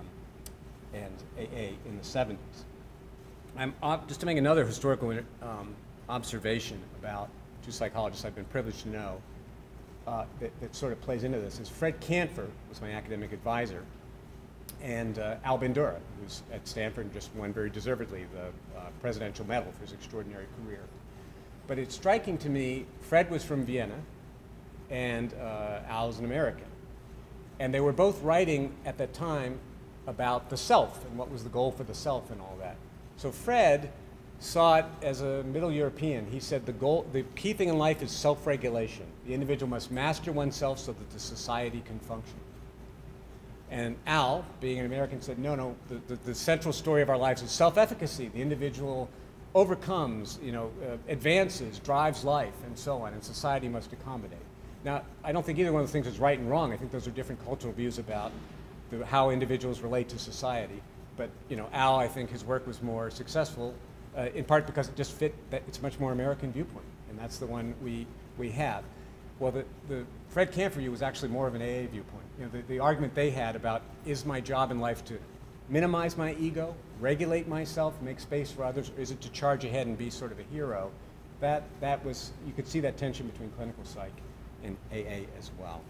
AA in the 70s. Just to make another historical observation about two psychologists I've been privileged to know that sort of plays into this is Fred Canfer was my academic advisor, and Al Bandura, who's at Stanford and just won very deservedly the Presidential Medal for his extraordinary career. But it's striking to me, Fred was from Vienna, and Al is an American. And they were both writing at that time about the self and what was the goal for the self and all that. So Fred saw it as a Middle European. He said the key thing in life is self-regulation. The individual must master oneself so that the society can function. And Al, being an American, said, no, the central story of our lives is self-efficacy. The individual overcomes, advances, drives life, and so on, and society must accommodate. Now, I don't think either one of those things is right and wrong. I think those are different cultural views about how individuals relate to society. But, Al, I think his work was more successful, in part because it just fit, that it's a much more American viewpoint, and that's the one we have. Well, the Fred Canfer view was actually more of an AA viewpoint. The argument they had about, is my job in life to minimize my ego, regulate myself, make space for others, or is it to charge ahead and be sort of a hero? That was, you could see that tension between clinical psych and AA as well.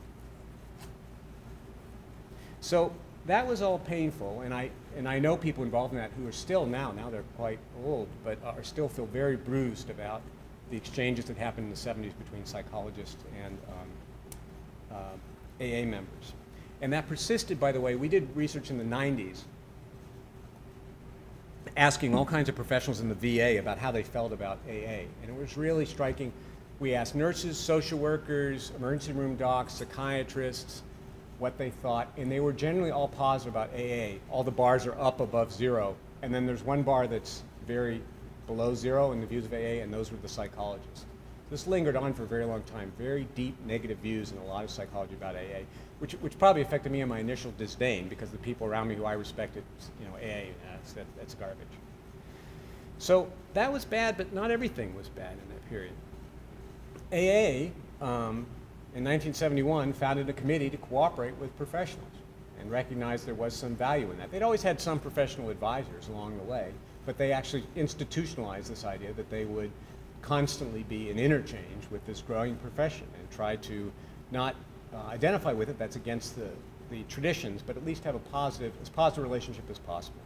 So that was all painful, and I know people involved in that who are still now they're quite old, but still feel very bruised about the exchanges that happened in the 70s between psychologists and AA members. And that persisted, by the way. We did research in the 90s asking all kinds of professionals in the VA about how they felt about AA. And it was really striking. We asked nurses, social workers, emergency room docs, psychiatrists, what they thought. And they were generally all positive about AA. All the bars are up above 0. And then there's one bar that's very below 0 in the views of AA, and those were the psychologists. This lingered on for a very long time, very deep negative views in a lot of psychology about AA, which probably affected me in my initial disdain because the people around me who I respected, AA, that's garbage. So that was bad, but not everything was bad in that period. AA, in 1971, founded a committee to cooperate with professionals and recognized there was some value in that. They'd always had some professional advisors along the way, but they actually institutionalized this idea that they would constantly be in interchange with this growing profession and try to not identify with it, that's against the traditions, but at least have as positive relationship as possible.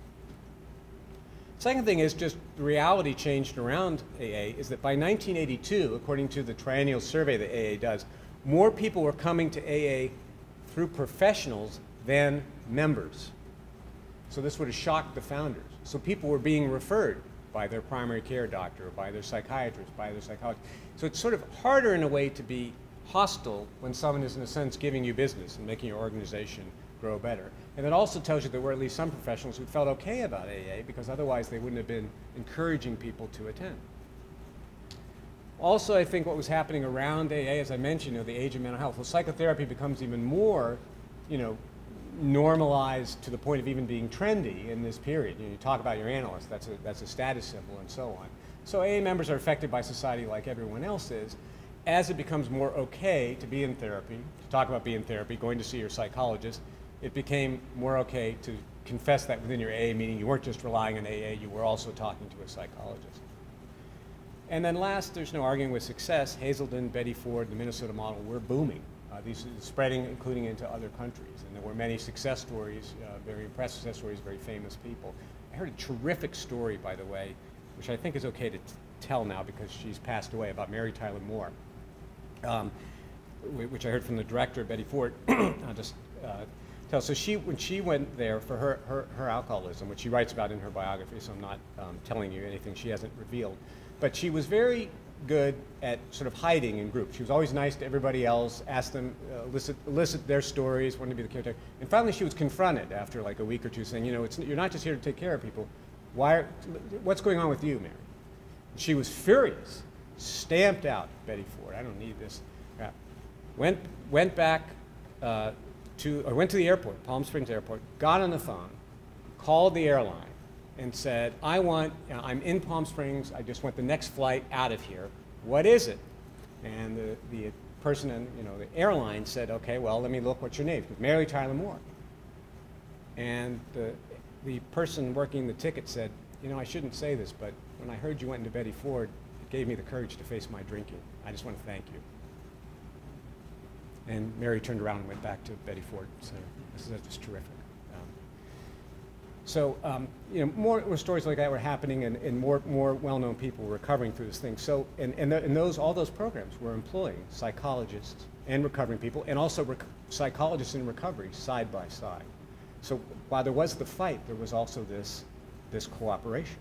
Second thing is just the reality changed around AA is that by 1982, according to the triennial survey that AA does, more people were coming to AA through professionals than members. So this would have shocked the founders. So people were being referred by their primary care doctor, or by their psychiatrist, by their psychologist. So it's sort of harder in a way to be hostile when someone is in a sense giving you business and making your organization grow better. And it also tells you there were at least some professionals who felt okay about AA because otherwise they wouldn't have been encouraging people to attend. Also, I think what was happening around AA, as I mentioned, the age of mental health, well, psychotherapy becomes even more, normalized to the point of even being trendy in this period. You talk about your analyst, that's a status symbol and so on. So AA members are affected by society like everyone else is. As it becomes more okay to be in therapy, to talk about being in therapy, going to see your psychologist, it became more okay to confess that within your AA meeting you weren't just relying on AA, you were also talking to a psychologist. And then last, there's no arguing with success. Hazelden, Betty Ford, the Minnesota model were booming. These are spreading, including into other countries. And there were many success stories, very impressive success stories, very famous people. I heard a terrific story, by the way, which I think is okay to tell now because she's passed away, about Mary Tyler Moore, which I heard from the director, Betty Ford. I'll just tell. So when she went there for her alcoholism, which she writes about in her biography, so I'm not telling you anything she hasn't revealed, but she was very good at sort of hiding in groups. She was always nice to everybody else, asked them, elicit their stories, wanted to be the caretaker. And finally she was confronted after like a week or two saying, you're not just here to take care of people. What's going on with you, Mary? And she was furious, stamped out Betty Ford. I don't need this. Went back went to the airport, Palm Springs Airport, got on the phone, called the airline, and said, I'm in Palm Springs, I just want the next flight out of here. What is it? And the person in the airline said, okay, well, let me look, what's your name? It was Mary Tyler Moore. And the person working the ticket said, I shouldn't say this, but when I heard you went into Betty Ford, it gave me the courage to face my drinking. I just want to thank you. And Mary turned around and went back to Betty Ford. So this is just terrific. More stories like that were happening, and more well-known people were recovering through this thing. So, all those programs were employing psychologists and recovering people, and also psychologists in recovery side by side. So while there was the fight, there was also this cooperation.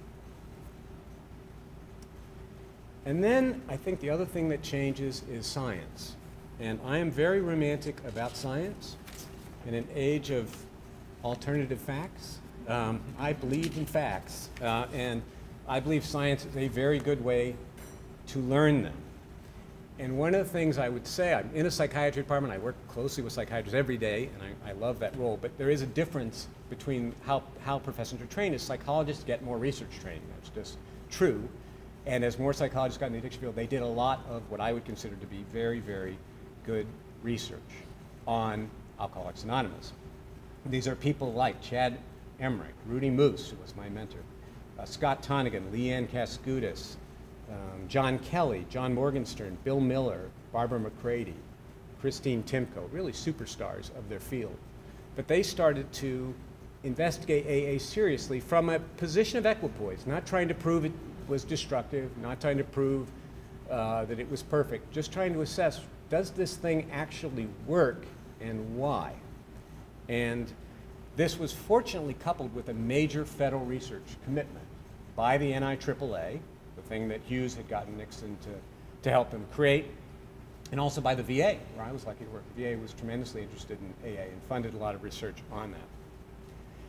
And then I think the other thing that changes is science. And I am very romantic about science. In an age of alternative facts, I believe in facts, and I believe science is a very good way to learn them. And one of the things I would say, I'm in a psychiatry department, I work closely with psychiatrists every day, and I love that role, but there is a difference between how professions are trained. As psychologists get more research training, that's just true. And as more psychologists got in the addiction field, they did a lot of what I would consider to be very, very good research on Alcoholics Anonymous. These are people like Chad Emmerich, Rudy Moose, who was my mentor, Scott Tonigan, Leanne Cascudis, John Kelly, John Morgenstern, Bill Miller, Barbara McCready, Christine Timko, really superstars of their field. But they started to investigate AA seriously from a position of equipoise, not trying to prove it was destructive, not trying to prove that it was perfect, just trying to assess, does this thing actually work and why? And this was fortunately coupled with a major federal research commitment by the NIAAA, the thing that Hughes had gotten Nixon to help them create, and also by the VA, where I was lucky to work. The VA was tremendously interested in AA and funded a lot of research on that.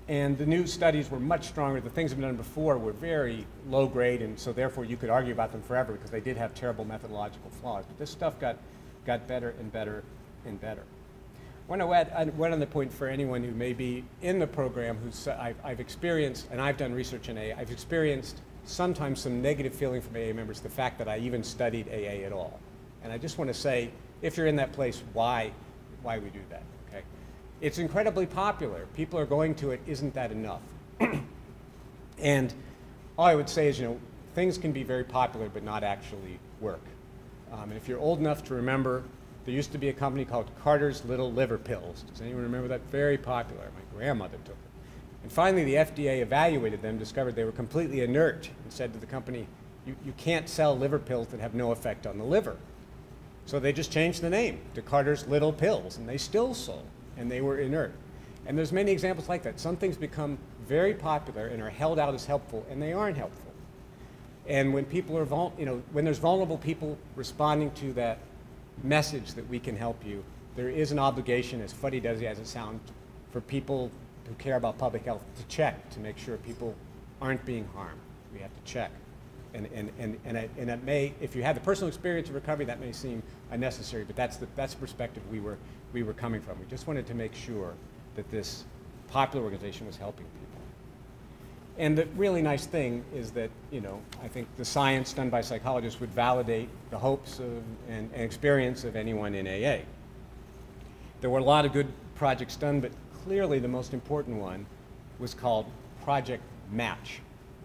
And the new studies were much stronger. The things that have been done before were very low grade, and so therefore you could argue about them forever because they did have terrible methodological flaws. But this stuff got better and better and better. I want to add one other point for anyone who may be in the program who's, I've experienced, and I've done research in AA, I've experienced sometimes some negative feeling from AA members, the fact that I even studied AA at all. And I just want to say, if you're in that place, why we do that, okay? It's incredibly popular. People are going to it. Isn't that enough? And all I would say is, things can be very popular but not actually work. And if you're old enough to remember, there used to be a company called Carter's Little Liver Pills. Does anyone remember that? Very popular. My grandmother took it. And finally, the FDA evaluated them, discovered they were completely inert, and said to the company, you can't sell liver pills that have no effect on the liver. So they just changed the name to Carter's Little Pills, and they still sold, and they were inert. And there's many examples like that. Some things become very popular and are held out as helpful, and they aren't helpful. And when people are, when there's vulnerable people responding to that message that we can help you, there is an obligation, as fuddy-duzzy as it sounds, for people who care about public health to check to make sure people aren't being harmed. We have to check. And it may, if you have the personal experience of recovery, that may seem unnecessary, but that's the perspective we were coming from. We just wanted to make sure that this popular organization was helping people. And the really nice thing is that, I think the science done by psychologists would validate the hopes of, and experience of anyone in AA. There were a lot of good projects done, but clearly the most important one was called Project Match.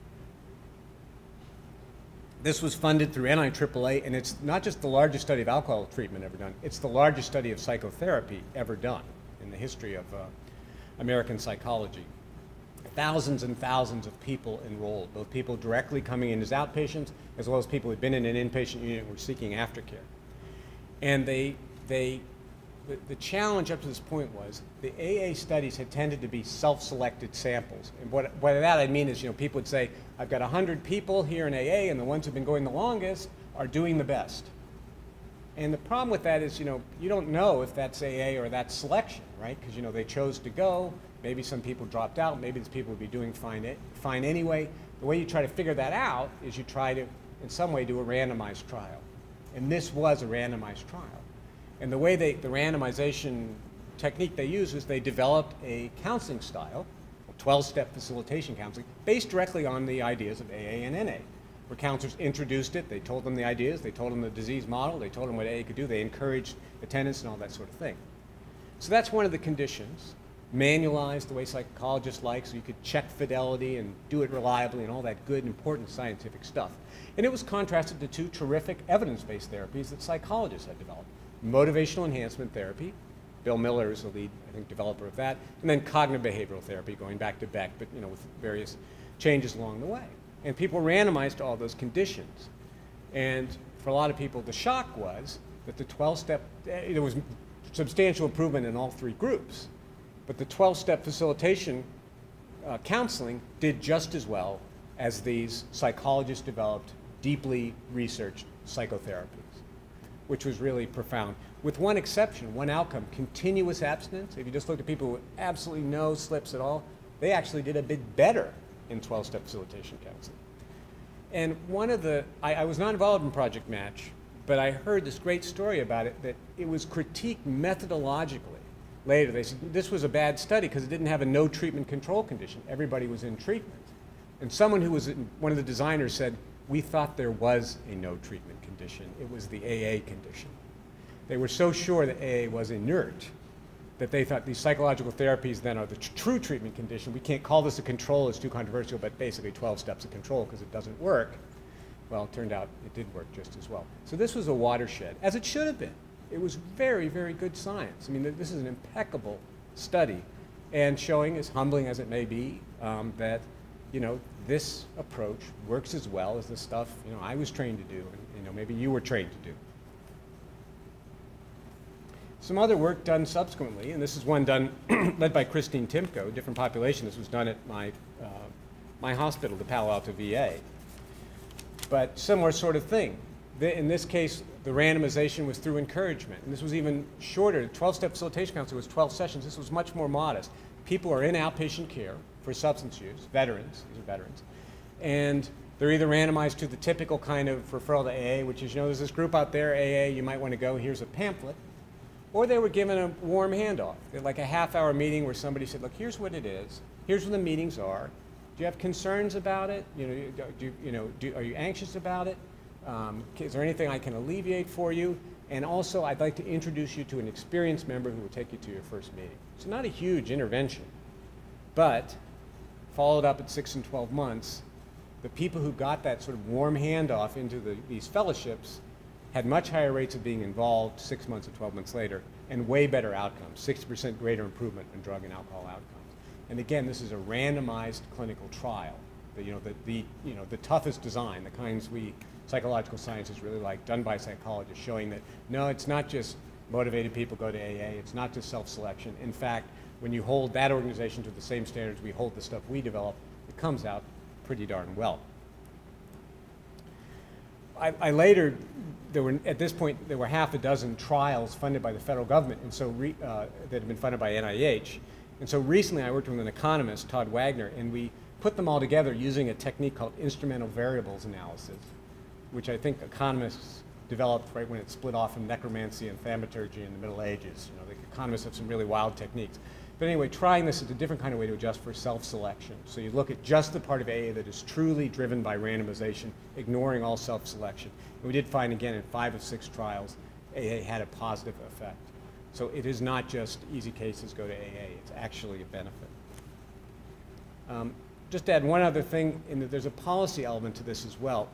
This was funded through NIAAA, and it's not just the largest study of alcohol treatment ever done, it's the largest study of psychotherapy ever done in the history of American psychology. Thousands and thousands of people enrolled, both people directly coming in as outpatients, as well as people who'd been in an inpatient unit and were seeking aftercare. And the challenge up to this point was the AA studies had tended to be self-selected samples. And by that I mean is, people would say, I've got 100 people here in AA, and the ones who've been going the longest are doing the best. And the problem with that is, you don't know if that's AA or that's selection, right? Because, they chose to go. Maybe some people dropped out. Maybe these people would be doing fine anyway. The way you try to figure that out is you try to, in some way, do a randomized trial. And this was a randomized trial. And the way the randomization technique they used was they developed a counseling style, 12-step facilitation counseling, based directly on the ideas of AA and NA, where counselors introduced it, they told them the ideas, they told them the disease model, they told them what AA could do, they encouraged attendance and all that sort of thing. So that's one of the conditions, manualized the way psychologists like, so you could check fidelity and do it reliably and all that good, important scientific stuff. And it was contrasted to two terrific evidence-based therapies that psychologists had developed. Motivational enhancement therapy, Bill Miller is the lead, I think, developer of that, and then cognitive behavioral therapy, going back to Beck, but with various changes along the way. And people were randomized to all those conditions. And for a lot of people, the shock was that the 12-step, there was substantial improvement in all three groups, but the 12-step facilitation counseling did just as well as these psychologist-developed, deeply researched psychotherapies, which was really profound. With one exception, one outcome, continuous abstinence. If you just looked at people with absolutely no slips at all, they actually did a bit better in 12-step facilitation counseling. And one of the, I was not involved in Project Match, but I heard this great story about it, that it was critiqued methodologically later. They said this was a bad study because it didn't have a no treatment control condition. Everybody was in treatment. And someone who was one of the designers said, we thought there was a no treatment condition. It was the AA condition. They were so sure that AA was inert that they thought these psychological therapies then are the true treatment condition. We can't call this a control, it's too controversial, but basically 12 steps of control because it doesn't work. Well, it turned out it did work just as well. So this was a watershed, as it should have been. It was very, very good science. I mean, this is an impeccable study, and showing, as humbling as it may be, that this approach works as well as the stuff I was trained to do, and maybe you were trained to do. Some other work done subsequently, and this is one done led by Christine Timko, different population. This was done at my hospital, the Palo Alto VA. But similar sort of thing. In this case, the randomization was through encouragement, and this was even shorter. 12-step facilitation counseling was 12 sessions. This was much more modest. People are in outpatient care for substance use, veterans, these are veterans, and they're either randomized to the typical kind of referral to AA, which is, you know, there's this group out there, AA, you might want to go, here's a pamphlet, or they were given a warm handoff, like a half-hour meeting where somebody said, look, here's what it is, here's what the meetings are, do you have concerns about it, are you anxious about it, is there anything I can alleviate for you, and also I'd like to introduce you to an experienced member who will take you to your first meeting. It's not a huge intervention, but followed up at 6 and 12 months, the people who got that sort of warm handoff into these fellowships had much higher rates of being involved 6 months and 12 months later, and way better outcomes, 60% greater improvement in drug and alcohol outcomes. And again, this is a randomized clinical trial. The toughest design, the kinds we psychological sciences really like, done by psychologists, showing that no, it's not just motivated people go to AA, it's not just self-selection. In fact, when you hold that organization to the same standards we hold the stuff we develop, it comes out pretty darn well. At this point, there were half a dozen trials funded by the federal government, and so that had been funded by NIH. And so recently I worked with an economist, Todd Wagner, and we put them all together using a technique called instrumental variables analysis, which I think economists developed right when it split off from necromancy and thaumaturgy in the Middle Ages. You know, the economists have some really wild techniques. But anyway, trying this is a different kind of way to adjust for self-selection. So you look at just the part of AA that is truly driven by randomization, ignoring all self-selection. And we did find, again, in 5 of 6 trials, AA had a positive effect. So it is not just easy cases go to AA. It's actually a benefit. Just to add one other thing, in that there's a policy element to this as well.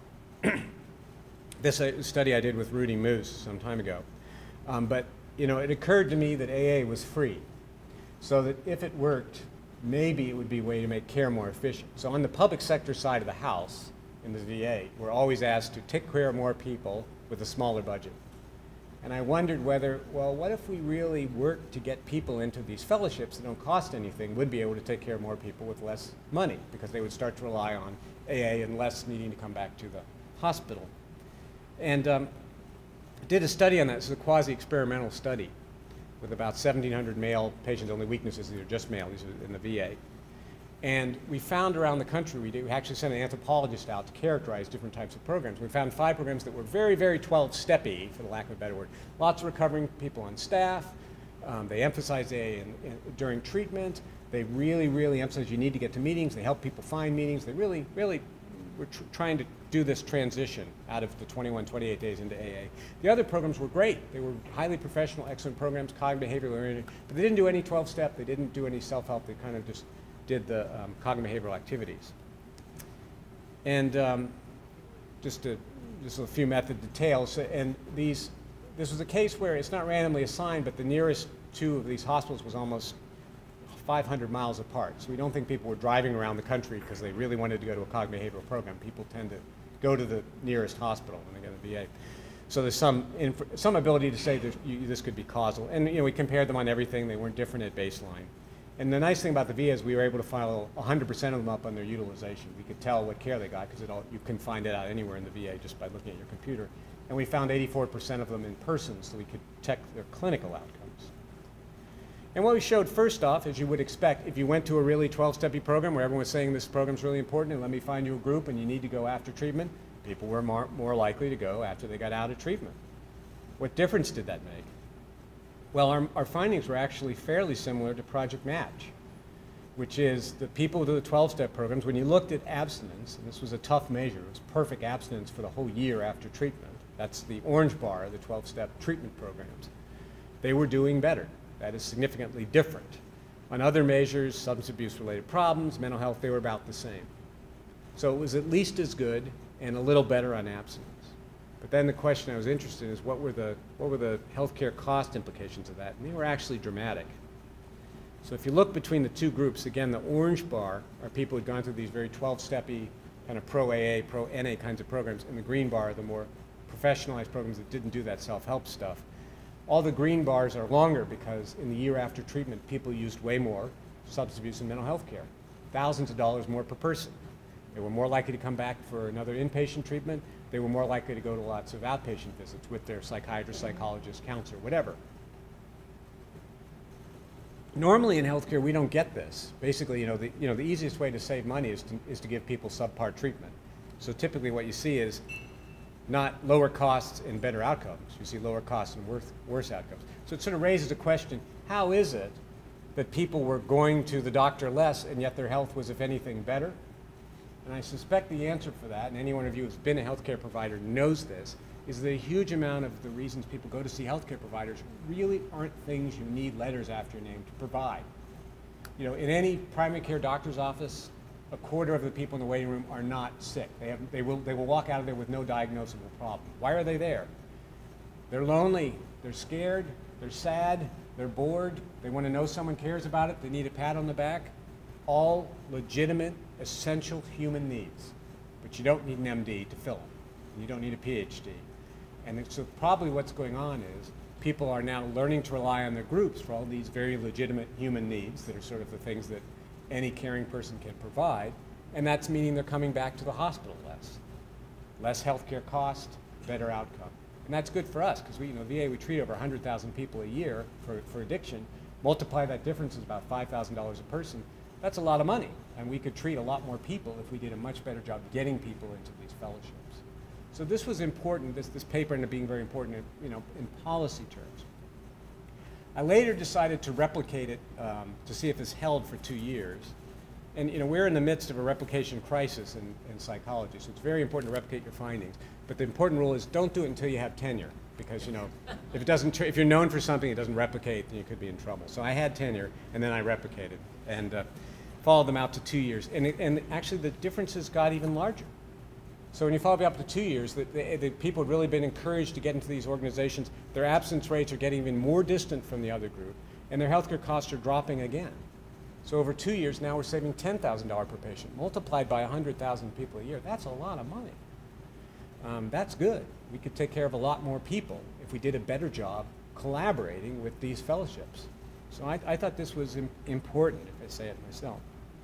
This study I did with Rudy Moose some time ago. But you know, it occurred to me that AA was free. So that if it worked, maybe it would be a way to make care more efficient. So on the public sector side of the house, in the VA, we're always asked to take care of more people with a smaller budget. And I wondered whether, well, what if we really worked to get people into these fellowships that don't cost anything, would be able to take care of more people with less money, because they would start to rely on AA and less needing to come back to the hospital. And did a study on that. It's a quasi-experimental study with about 1,700 male patients. Only weaknesses, these are just male, these are in the VA. And we found around the country, we actually sent an anthropologist out to characterize different types of programs. We found 5 programs that were very, very 12-steppy, for the lack of a better word. Lots of recovering people on staff. They emphasized AA during treatment. They really, really emphasized you need to get to meetings. They help people find meetings. They really, really were trying to do this transition out of the 21, 28 days into AA. The other programs were great. They were highly professional, excellent programs, cognitive behavioral oriented, but they didn't do any 12-step. They didn't do any self-help. They kind of just did the cognitive behavioral activities. And just a few method details. And this was a case where it's not randomly assigned, but the nearest 2 of these hospitals was almost 500 miles apart. So we don't think people were driving around the country because they really wanted to go to a cognitive behavioral program. People tend to go to the nearest hospital when they go to the VA. So there's some ability to say this could be causal. And you know, we compared them on everything. They weren't different at baseline. And the nice thing about the VA is we were able to follow 100% of them up on their utilization. We could tell what care they got because you can find it out anywhere in the VA just by looking at your computer. And we found 84% of them in person, so we could check their clinical outcomes. And what we showed first off, as you would expect, if you went to a really 12-steppy program where everyone was saying this program's really important and let me find you a group and you need to go after treatment, people were more likely to go after they got out of treatment. What difference did that make? Well, our findings were actually fairly similar to Project Match, which is the people who do the 12-step programs, when you looked at abstinence, and this was a tough measure, it was perfect abstinence for the whole year after treatment. That's the orange bar of the 12-step treatment programs. They were doing better. That is significantly different. On other measures, substance abuse-related problems, mental health, they were about the same. So it was at least as good and a little better on abstinence. But then the question I was interested in is what were the healthcare cost implications of that? And they were actually dramatic. So if you look between the 2 groups, again, the orange bar are people who had gone through these very 12-steppy kind of pro-AA, pro-NA kinds of programs, and the green bar are the more professionalized programs that didn't do that self-help stuff. All the green bars are longer because in the year after treatment, people used way more substance abuse and mental health care, thousands of dollars more per person. They were more likely to come back for another inpatient treatment. They were more likely to go to lots of outpatient visits with their psychiatrist, psychologist, counselor, whatever. Normally in healthcare, we don't get this. Basically, the easiest way to save money is to give people subpar treatment. So typically what you see is not lower costs and better outcomes. You see lower costs and worse outcomes. So it sort of raises a question, how is it that people were going to the doctor less and yet their health was, if anything, better? And I suspect the answer for that, and any one of you who's been a healthcare provider knows this, is that a huge amount of the reasons people go to see healthcare providers really aren't things you need letters after your name to provide. In any primary care doctor's office, a quarter of the people in the waiting room are not sick. They will walk out of there with no diagnosable problem. Why are they there? They're lonely, they're scared, they're sad, they're bored, they want to know someone cares about it, they need a pat on the back. All legitimate, essential human needs. But you don't need an MD to fill them. You don't need a PhD. And so probably what's going on is people are now learning to rely on their groups for all these very legitimate human needs that are sort of the things that any caring person can provide, and that's meaning they're coming back to the hospital less. Less healthcare cost, better outcome. And that's good for us, because VA, we treat over 100,000 people a year for addiction. Multiply that difference is about $5,000 a person. That's a lot of money, and we could treat a lot more people if we did a much better job getting people into these fellowships. So this was important, this paper ended up being very important in policy terms. I later decided to replicate it to see if it's held for 2 years. And we're in the midst of a replication crisis in psychology, so it's very important to replicate your findings. But the important rule is don't do it until you have tenure, because if you're known for something it doesn't replicate, then you could be in trouble. So I had tenure, and then I replicated, and followed them out to 2 years. And actually the differences got even larger. So when you follow up to 2 years, the people have really been encouraged to get into these organizations. Their absence rates are getting even more distant from the other group, and their healthcare costs are dropping again. So over 2 years now we're saving $10,000 per patient, multiplied by 100,000 people a year. That's a lot of money. That's good. We could take care of a lot more people if we did a better job collaborating with these fellowships. So I thought this was important, if I say it myself.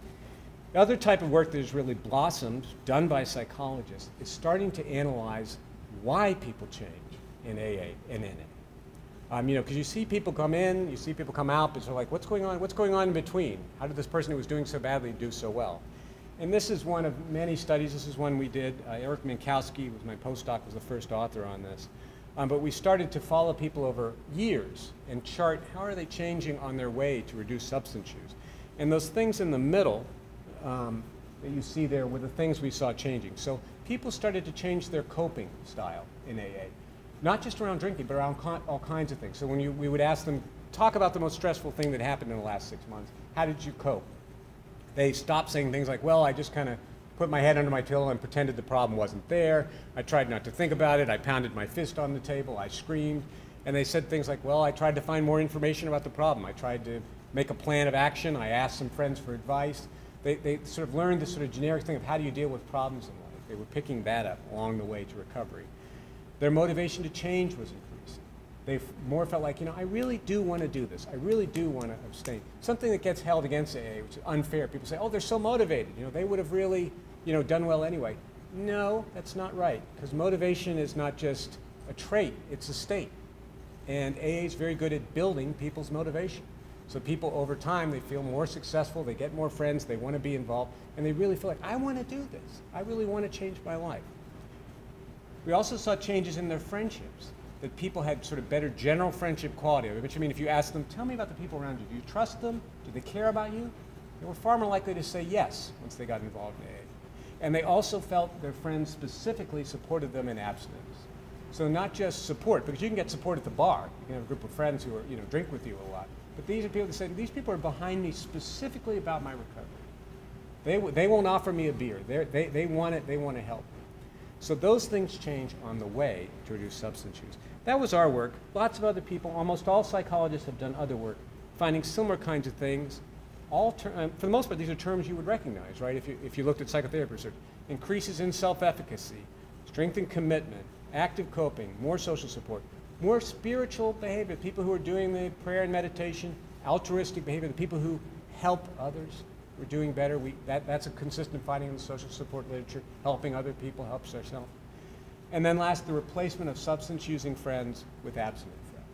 The other type of work that has really blossomed, done by psychologists, is starting to analyze why people change in AA and NA. Because you see people come in, you see people come out, but they're like, what's going on? What's going on in between? How did this person who was doing so badly do so well? And this is one of many studies. This is one we did. Eric Minkowski, who was my postdoc, was the first author on this. But we started to follow people over years and chart how are they changing on their way to reduce substance use. And those things in the middle that you see there were the things we saw changing. So people started to change their coping style in AA, not just around drinking, but around all kinds of things. So when we would ask them, talk about the most stressful thing that happened in the last 6 months. How did you cope? They stopped saying things like, well, I just kind of put my head under my pillow and pretended the problem wasn't there. I tried not to think about it. I pounded my fist on the table. I screamed. And they said things like, well, I tried to find more information about the problem. I tried to make a plan of action. I asked some friends for advice. They sort of learned this sort of generic thing of how do you deal with problems in life. They were picking that up along the way to recovery. Their motivation to change was increasing. They more felt like, I really do want to do this. I really do want to abstain. Something that gets held against AA, which is unfair. People say, oh, they're so motivated. They would have really, done well anyway. No, that's not right, because motivation is not just a trait, it's a state. And AA is very good at building people's motivation. So people over time, they feel more successful, they get more friends, they want to be involved, and they really feel like, I want to do this. I really want to change my life. We also saw changes in their friendships, that people had sort of better general friendship quality, which if you ask them, tell me about the people around you. Do you trust them? Do they care about you? They were far more likely to say yes once they got involved in AA. And they also felt their friends specifically supported them in abstinence. So not just support, because you can get support at the bar. You can have a group of friends who are, drink with you a lot. But these are people that say, these people are behind me specifically about my recovery. They won't offer me a beer. They want it, they want to help me. So those things change on the way to reduce substance use. That was our work. Lots of other people, almost all psychologists have done other work, finding similar kinds of things. For the most part, these are terms you would recognize, right? If you looked at psychotherapy research. Increases in self-efficacy, strength and commitment, active coping, more social support, more spiritual behavior, people who are doing the prayer and meditation, altruistic behavior, the people who help others, we're doing better. That's a consistent finding in the social support literature. Helping other people helps ourselves. And then last, the replacement of substance-using friends with abstinent friends.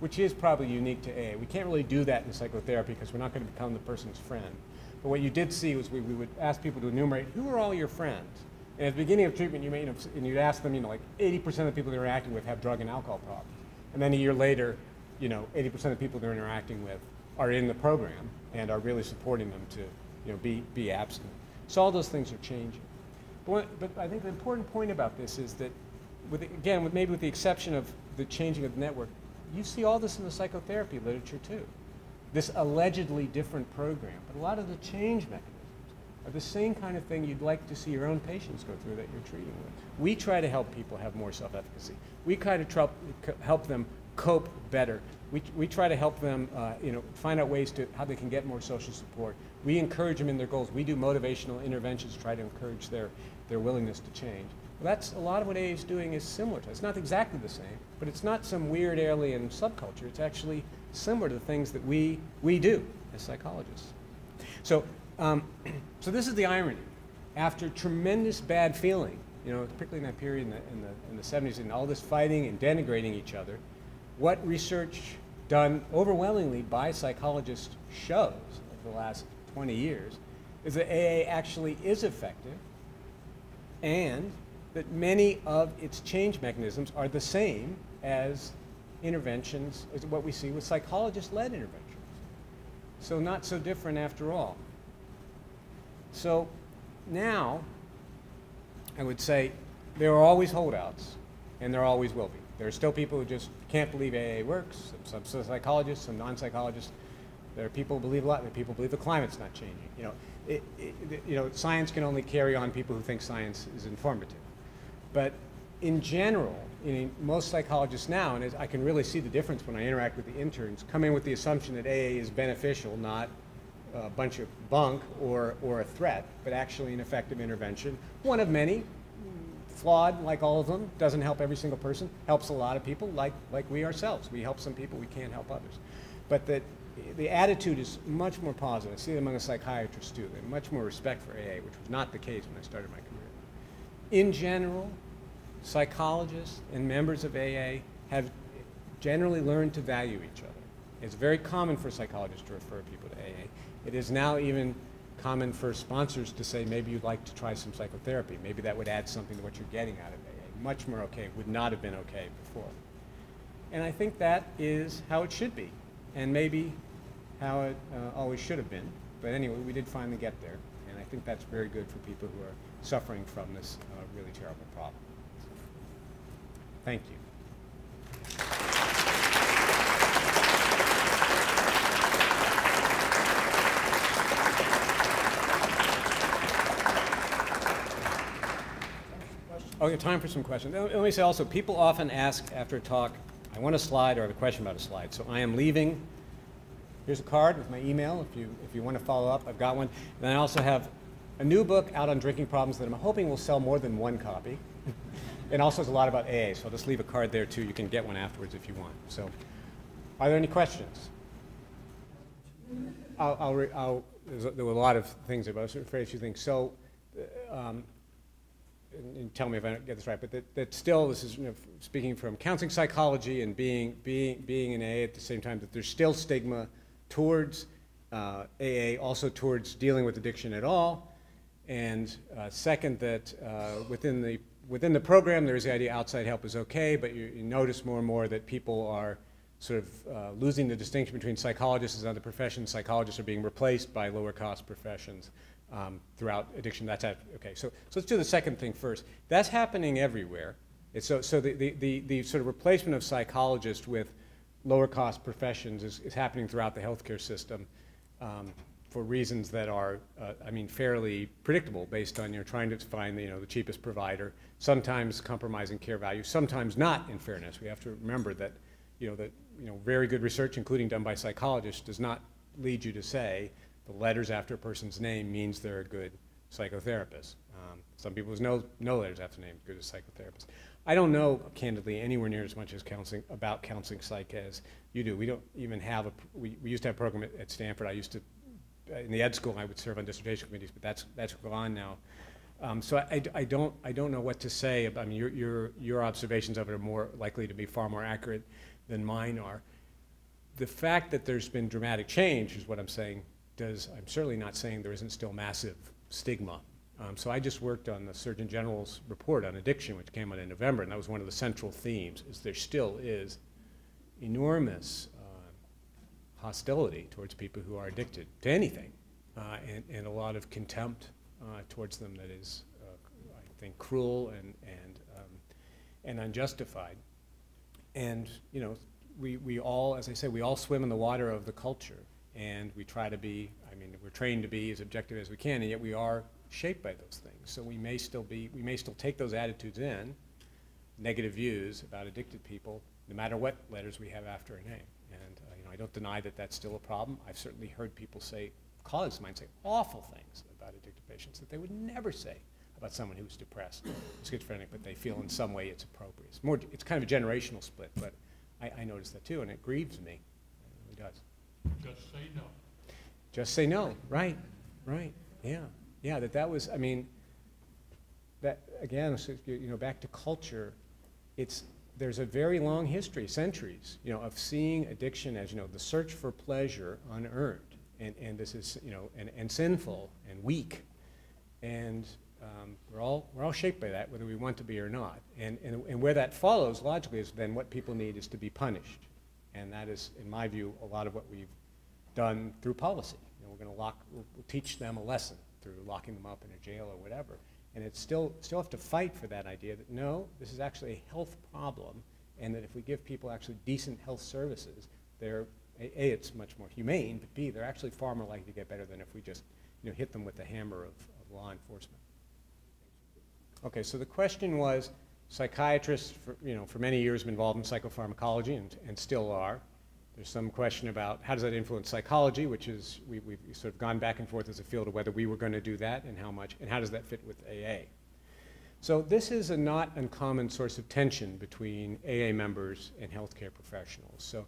which is probably unique to AA. We can't really do that in psychotherapy because we're not going to become the person's friend. But what you did see was we would ask people to enumerate, who are all your friends? And at the beginning of treatment, and you'd ask them, like 80% of the people they're interacting with have drug and alcohol problems. And then a year later, 80% of the people they're interacting with are in the program and are really supporting them to, be abstinent. So all those things are changing. But I think the important point about this is that, maybe with the exception of the changing of the network, you see all this in the psychotherapy literature too. This allegedly different program, but a lot of the change mechanisms are the same kind of thing you'd like to see your own patients go through that you're treating with. We try to help people have more self-efficacy. We try to help them cope better. We try to help them find out ways to how they can get more social support. We encourage them in their goals. We do motivational interventions to try to encourage their willingness to change. Well, that's a lot of what AA is doing is similar to. It's not exactly the same, but it's not some weird alien subculture. It's actually similar to the things that we do as psychologists. So, so this is the irony. After tremendous bad feeling, particularly in that period in the 70s, and all this fighting and denigrating each other, what research done overwhelmingly by psychologists shows over the last 20 years is that AA actually is effective, and that many of its change mechanisms are the same as interventions, as what we see with psychologist-led interventions. So not so different after all. So now, I would say there are always holdouts, and there always will be. There are still people who just can't believe AA works, some psychologists, some non-psychologists. There are people who believe a lot, there are people who believe the climate's not changing. Science can only carry on people who think science is informative. But in general, most psychologists now, and I can really see the difference when I interact with the interns, come in with the assumption that AA is beneficial, not a bunch of bunk or a threat, but actually an effective intervention. One of many, flawed like all of them, doesn't help every single person, helps a lot of people like we ourselves. We help some people, we can't help others. But the attitude is much more positive. I see it among the psychiatrists too. They have much more respect for AA, which was not the case when I started my career. In general, psychologists and members of AA have generally learned to value each other. It's very common for psychologists to refer people to AA. It is now even common for sponsors to say, maybe you'd like to try some psychotherapy. Maybe that would add something to what you're getting out of AA. Much more okay, would not have been okay before. And I think that is how it should be, and maybe how it always should have been. But anyway, we did finally get there, and I think that's very good for people who are suffering from this really terrible problem. Thank you. Okay, time for some questions. Let me say also, people often ask after a talk, I want a slide or I have a question about a slide. So I am leaving. Here's a card with my email if you want to follow up. I've got one. And I also have a new book out on drinking problems that I'm hoping will sell more than one copy. And also it's a lot about AA, so I'll just leave a card there too. You can get one afterwards if you want. So are there any questions? There were a lot of things about it. I was afraid a few things. So and tell me if I don't get this right, but that still, this is speaking from counseling psychology and being an AA at the same time, that there's still stigma towards AA, also towards dealing with addiction at all. And second, that within the program, there's the idea outside help is okay, but you notice more and more that people are sort of losing the distinction between psychologists and other professions. Psychologists are being replaced by lower cost professions. Throughout addiction, that's okay. So let's do the second thing first. That's happening everywhere. So the sort of replacement of psychologists with lower cost professions is happening throughout the healthcare system for reasons that are, fairly predictable based on trying to find the cheapest provider. Sometimes compromising care value, sometimes not. In fairness, we have to remember that very good research, including done by psychologists, does not lead you to say the letters after a person's name means they're a good psychotherapist. Some people with no letters after their name are good as psychotherapists. I don't know, candidly, anywhere near as much as about counseling psych as you do. We don't even have we used to have a program at Stanford. I used to, in the ed school, I would serve on dissertation committees, but that's gone now. So I don't know what to say. Your observations of it are more likely to be far more accurate than mine are. the fact that there's been dramatic change is what I'm saying. I'm certainly not saying there isn't still massive stigma. So I just worked on the Surgeon General's report on addiction, which came out in November, and that was one of the central themes, is there still is enormous hostility towards people who are addicted to anything, and a lot of contempt towards them that is, I think, cruel and unjustified. And, you know, we all, as I say, we all swim in the water of the culture, and we try to be, I mean, we're trained to be as objective as we can, and yet we are shaped by those things. So we may still take those attitudes in, negative views about addicted people, no matter what letters we have after a name. And you know, I don't deny that that's still a problem. I've certainly heard people say, colleagues of mine say awful things about addicted patients that they would never say about someone who's depressed, schizophrenic, but they feel in some way it's appropriate. It's kind of a generational split, but I notice that too, and it grieves me. It really does. Just say no. Just say no, right, yeah. Yeah, that was, I mean, that, again, you know, back to culture, there's a very long history, centuries, you know, of seeing addiction as, you know, the search for pleasure unearned, and this is, you know, and sinful and weak, and we're all shaped by that, whether we want to be or not, and where that follows logically is then what people need is to be punished, and that is, in my view, a lot of what we've done through policy. You know, we'll teach them a lesson through locking them up in a jail or whatever. And it's still have to fight for that idea that no, this is actually a health problem, and that if we give people actually decent health services, A, it's much more humane, but B, they're actually far more likely to get better than if we just, you know, hit them with the hammer of law enforcement. Okay, so the question was, psychiatrists, for many years have been involved in psychopharmacology and still are. There's some question about how does that influence psychology, which is, we've sort of gone back and forth as a field of whether we were going to do that and how much, and how does that fit with AA. So this is a not uncommon source of tension between AA members and healthcare professionals. So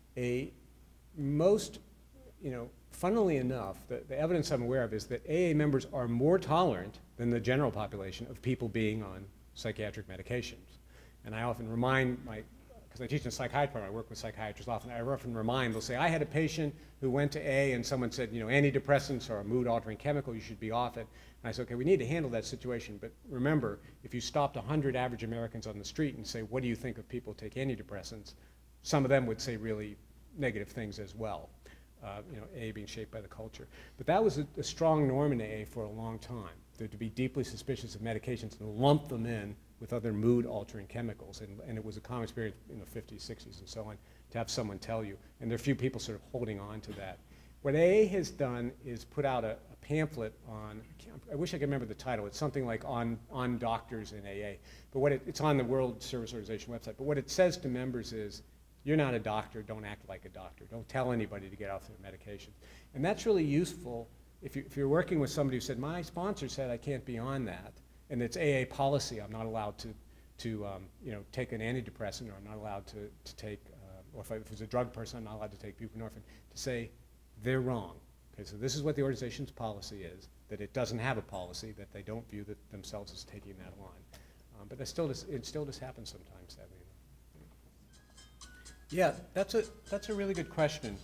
funnily enough, the evidence I'm aware of is that AA members are more tolerant than the general population of people being on psychiatric medications. And I often remind because I teach in a psychiatry department, I work with psychiatrists often, I often remind, they'll say, I had a patient who went to A and someone said, you know, antidepressants are a mood-altering chemical, you should be off it. And I said, okay, we need to handle that situation, but remember, if you stopped 100 average Americans on the street and say, what do you think of people who take antidepressants, some of them would say really negative things as well. You know, AA being shaped by the culture. But that was a strong norm in AA for a long time, to be deeply suspicious of medications and lump them in with other mood-altering chemicals, and it was a common experience in the 50s, 60s, and so on, to have someone tell you, and there are few people sort of holding on to that. What AA has done is put out a pamphlet on, I wish I could remember the title, it's something like on doctors in AA, but it's on the World Service Organization website, but what it says to members is, you're not a doctor, don't act like a doctor, don't tell anybody to get off their medication. And that's really useful if you're working with somebody who said, my sponsor said I can't be on that, and it's AA policy, I'm not allowed to take an antidepressant, or I'm not allowed to take, or if it's a drug person, I'm not allowed to take buprenorphine, to say they're wrong. Okay, so this is what the organization's policy is, that it doesn't have a policy, that they don't view themselves as taking that on. But it still does happen sometimes, sadly enough. Yeah, that's a really good question.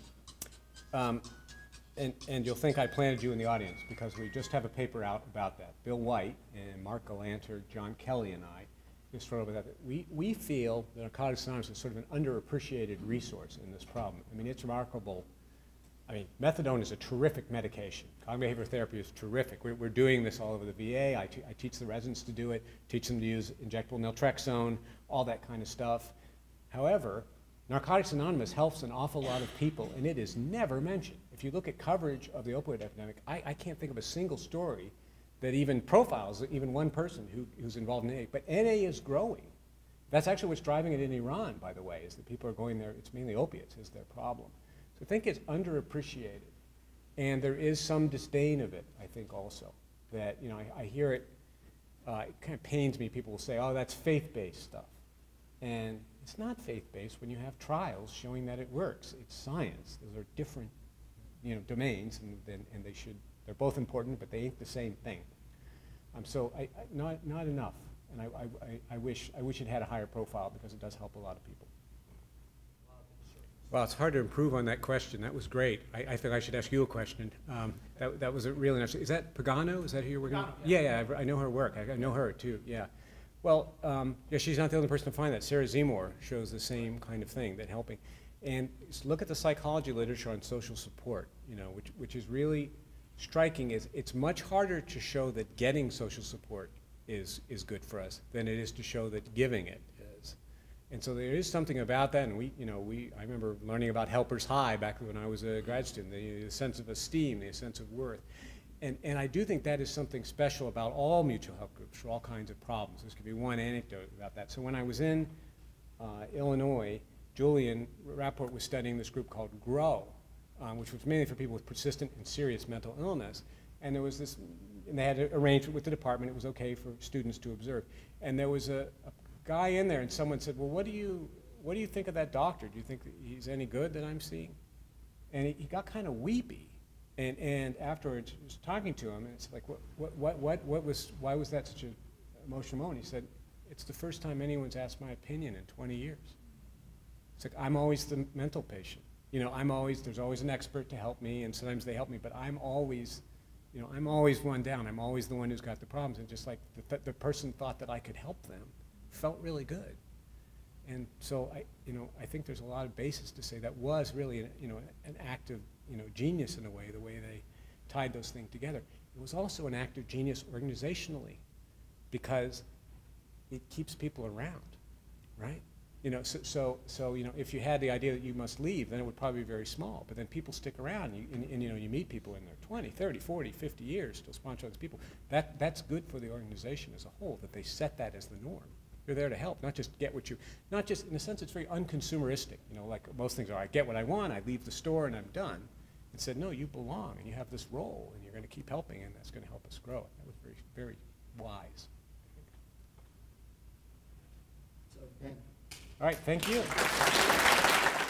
And you'll think I planted you in the audience because we just have a paper out about that. Bill White and Mark Galanter, John Kelly, and I just wrote about that. We feel that Narcotics Anonymous is sort of an underappreciated resource in this problem. I mean, it's remarkable. I mean, methadone is a terrific medication. Cognitive behavioral therapy is terrific. We're doing this all over the VA. I teach the residents to do it, teach them to use injectable naltrexone, all that kind of stuff. However, Narcotics Anonymous helps an awful lot of people, and it is never mentioned. If you look at coverage of the opioid epidemic, I can't think of a single story that even profiles even one person who's involved in AA. But NA is growing. That's actually what's driving it in Iran, by the way, is that people are going there. It's mainly opiates is their problem. So I think it's underappreciated. And there is some disdain of it, I think, also. That, you know, I hear it, it kind of pains me. People will say, oh, that's faith-based stuff. And it's not faith-based when you have trials showing that it works. It's science. Those are different, you know, domains, and they're both important, but they ain't the same thing. So not enough. And I wish it had a higher profile because it does help a lot of people. Well, it's hard to improve on that question. That was great. I think I should ask you a question. That was a really nice. Is that Pagano? Is that who you're working with? Yeah, I know her work. I know her too. Yeah. Well, yeah, she's not the only person to find that. Sarah Zemmour shows the same kind of thing, that helping. And look at the psychology literature on social support, you know, which is really striking. Is it's much harder to show that getting social support is good for us than it is to show that giving it is. And so there is something about that, and I remember learning about Helper's High back when I was a grad student, the sense of esteem, the sense of worth. And I do think that is something special about all mutual help groups for all kinds of problems. This could be one anecdote about that. So when I was in Illinois, Julian Rapport was studying this group called GROW, which was mainly for people with persistent and serious mental illness. And there was this, and they had an arrangement with the department. It was okay for students to observe. And there was a guy in there, and someone said, well, what do you think of that doctor? Do you think that he's any good that I'm seeing? And he got kind of weepy. And afterwards, I was talking to him, and it's like, why was that such an emotional moment? He said, it's the first time anyone's asked my opinion in 20 years. It's like, I'm always the mental patient. You know, there's always an expert to help me, and sometimes they help me, but I'm always one down. I'm always the one who's got the problems. And just like the person thought that I could help them, felt really good. And so I think there's a lot of basis to say that was really an act of genius in a way, the way they tied those things together. It was also an act of genius organizationally, because it keeps people around, right? So if you had the idea that you must leave, then it would probably be very small. But then people stick around, and you meet people in their 20, 30, 40, 50 years still sponsor other people. That's good for the organization as a whole, that they set that as the norm. You're there to help, not just get what not just, in a sense, it's very unconsumeristic. Like most things are, I get what I want, I leave the store, and I'm done. It said, no, you belong, and you have this role, and you're going to keep helping, and that's going to help us grow. That was very, very wise. So, Ben. All right, thank you.